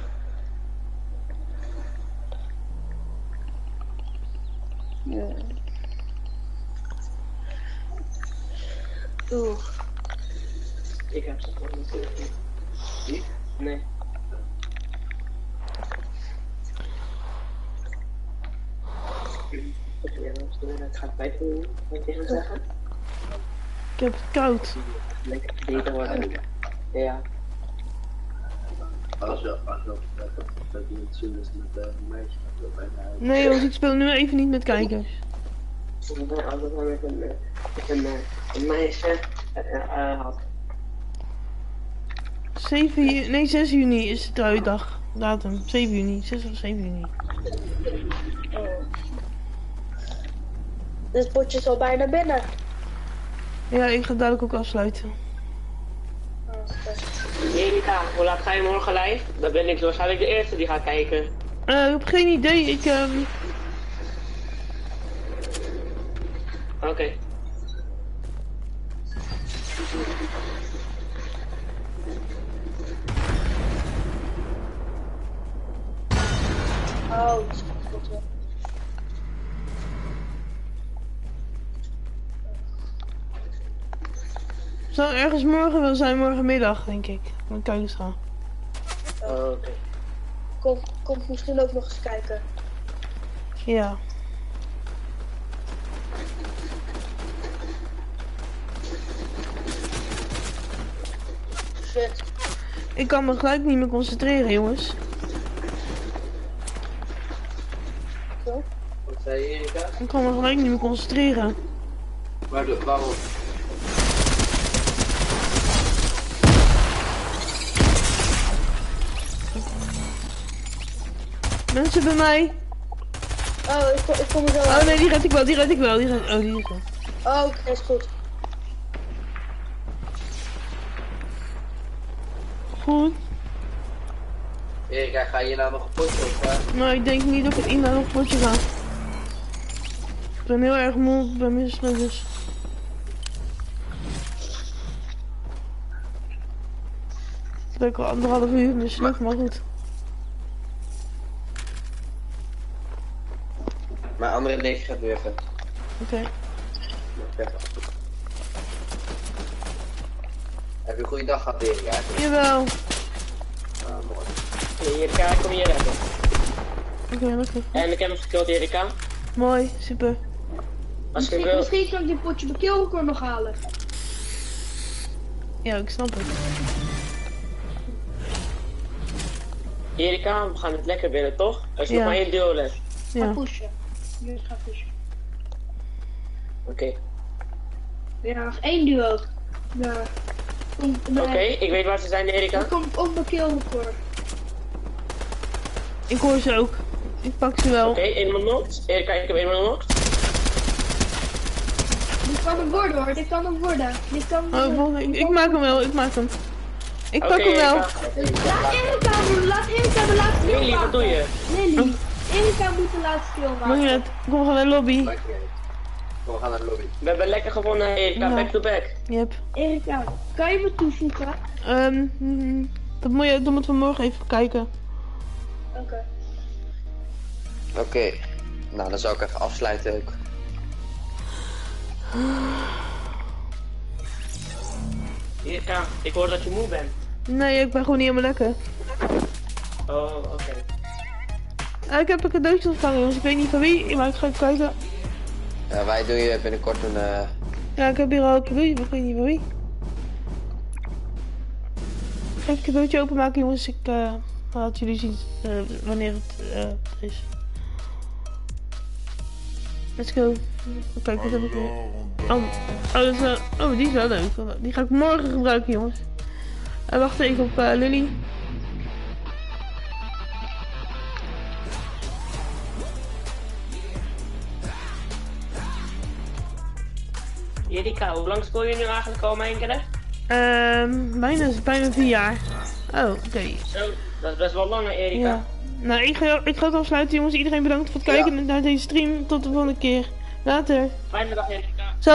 Speaker 1: Ja. Oeh.
Speaker 7: Ik heb ze gewoon natuurlijk niet. Niet? Nee. Ik ga het bij doen, wat tegen zeggen.
Speaker 3: Ik heb het koud.
Speaker 7: Lekker beter worden. Ja. Als je, als je, dat je niet zien is met een meisje, dat je bijna uit.
Speaker 3: Nee jongens, ik speel nu even niet met kijkers.
Speaker 7: Als ik dan met een, met een, een meisje uh, had.
Speaker 3: zeven juni, nee zes juni is de trouwdag. Datum, zeven juni, zes of zeven juni.
Speaker 1: Oh. Dit potje is al bijna binnen.
Speaker 3: Ja, ik ga dadelijk ook afsluiten.
Speaker 1: Oh,
Speaker 8: Erika, hoe laat ga je morgen live? Dan ben ik waarschijnlijk de eerste die gaat kijken.
Speaker 3: Uh, ik heb geen idee, ik um...
Speaker 8: Oké. Okay.
Speaker 6: Oh, dat is goed wel.
Speaker 3: Zal ergens morgen wel zijn, morgenmiddag denk ik. Moet ik eens gaan.
Speaker 8: Oh, oké.
Speaker 6: Kom, kom misschien ook nog eens kijken.
Speaker 3: Ja.
Speaker 6: Shit.
Speaker 3: Ik kan me gelijk niet meer concentreren, jongens.
Speaker 6: Zo.
Speaker 7: Wat zei je, Erika?
Speaker 3: Ik kan me gelijk niet meer concentreren.
Speaker 7: Maar de, waarom?
Speaker 3: Mensen bij mij.
Speaker 6: Oh, ik, kom- ik kom er zo
Speaker 3: Oh
Speaker 6: aan.
Speaker 3: nee, die red ik wel, die red ik wel. Die red... Oh, die is er.
Speaker 6: Oh, oké, is goed.
Speaker 3: Goed.
Speaker 7: Erika, ga je nou nog een potje of uh?
Speaker 3: Nou, ik denk niet dat ik in naar een potje ga. Ik ben heel erg moe bij mijn dus. Het ben ik al anderhalf uur in de slug, maar goed.
Speaker 7: Mijn andere neefje gaat nu even.
Speaker 3: Oké.
Speaker 7: Oké. Heb je een goede dag gehad, Erika?
Speaker 3: Jawel.
Speaker 7: Ah, mooi.
Speaker 8: Erika, kom hier redden.
Speaker 3: Oké, lekker.
Speaker 8: En ik heb hem gekild, Erika.
Speaker 3: Mooi, super.
Speaker 8: Als je
Speaker 6: Misschien,
Speaker 8: wil.
Speaker 6: misschien kan ik dit potje bekilrecord nog halen.
Speaker 3: Ja, ik snap het.
Speaker 8: Erika, we gaan het lekker binnen, toch? Als je
Speaker 3: Ja.
Speaker 8: nog maar één duo hebt.
Speaker 6: Ga
Speaker 3: Ja.
Speaker 6: pushen. Jullie gaan pushen.
Speaker 8: Oké.
Speaker 6: Ja, nog één duo. Ja. Kom, nee.
Speaker 8: Oké, ik weet waar ze zijn, Erika.
Speaker 6: Dan komt op mijn killrecord.
Speaker 3: Ik hoor ze ook. Ik pak ze wel.
Speaker 8: Oké, eenmaal knocked. Erika, ik heb eenmaal knocked.
Speaker 6: Dit kan hem worden hoor, dit kan hem worden. Dit kan
Speaker 3: Oh, wacht, ik, ik maak hem wel, ik maak hem. Ik pak
Speaker 8: Oké,
Speaker 3: hem wel.
Speaker 8: Erika.
Speaker 6: Laat Erika doen, laat Erika de laatste kill
Speaker 8: Lily,
Speaker 6: maken.
Speaker 8: wat doe je?
Speaker 6: Lily, Erika moet de laatste kill
Speaker 3: Mag
Speaker 6: maken.
Speaker 3: je het? Kom, we gaan naar de lobby.
Speaker 7: Maakt niet uit. Kom, we gaan naar de lobby.
Speaker 8: We hebben lekker gewonnen, Erika.
Speaker 3: Ja.
Speaker 8: Back to back.
Speaker 3: Yep.
Speaker 6: Erika, kan je me toevoegen?
Speaker 3: Ehm, mm, dat moet je, dat moeten we morgen even kijken.
Speaker 6: Oké.
Speaker 7: Oké. Nou, dan zou ik even afsluiten ook.
Speaker 8: Erika, ik hoor dat je moe bent.
Speaker 3: Nee, ik ben gewoon niet helemaal lekker.
Speaker 8: Oh, oké.
Speaker 3: Ah, ik heb een cadeautje ontvangen, jongens. Ik weet niet van wie, maar ik ga even kijken.
Speaker 7: Ja, wij doen je binnenkort een... Uh...
Speaker 3: Ja, ik heb hier al een cadeautje, maar ik weet niet van wie. Ik ga even een cadeautje openmaken, jongens. Ik uh, laat jullie zien uh, wanneer het uh, is. Let's go. Kijk, wat heb ik hier? Oh, oh, dat is wel... oh, die is wel leuk. Die ga ik morgen gebruiken, jongens. En wacht even op uh, Lily.
Speaker 8: Erika, hoe lang speel je nu eigenlijk al Minecraft?
Speaker 3: Ehm, bijna, bijna vier jaar. Oh, oké. Okay.
Speaker 8: Zo, dat is best wel lang, hè, Erika.
Speaker 3: Ja. Nou, ik ga, ik ga het afsluiten, jongens. Iedereen bedankt voor het kijken naar deze stream. Tot de volgende keer. Later.
Speaker 8: Fijne dag, Erika.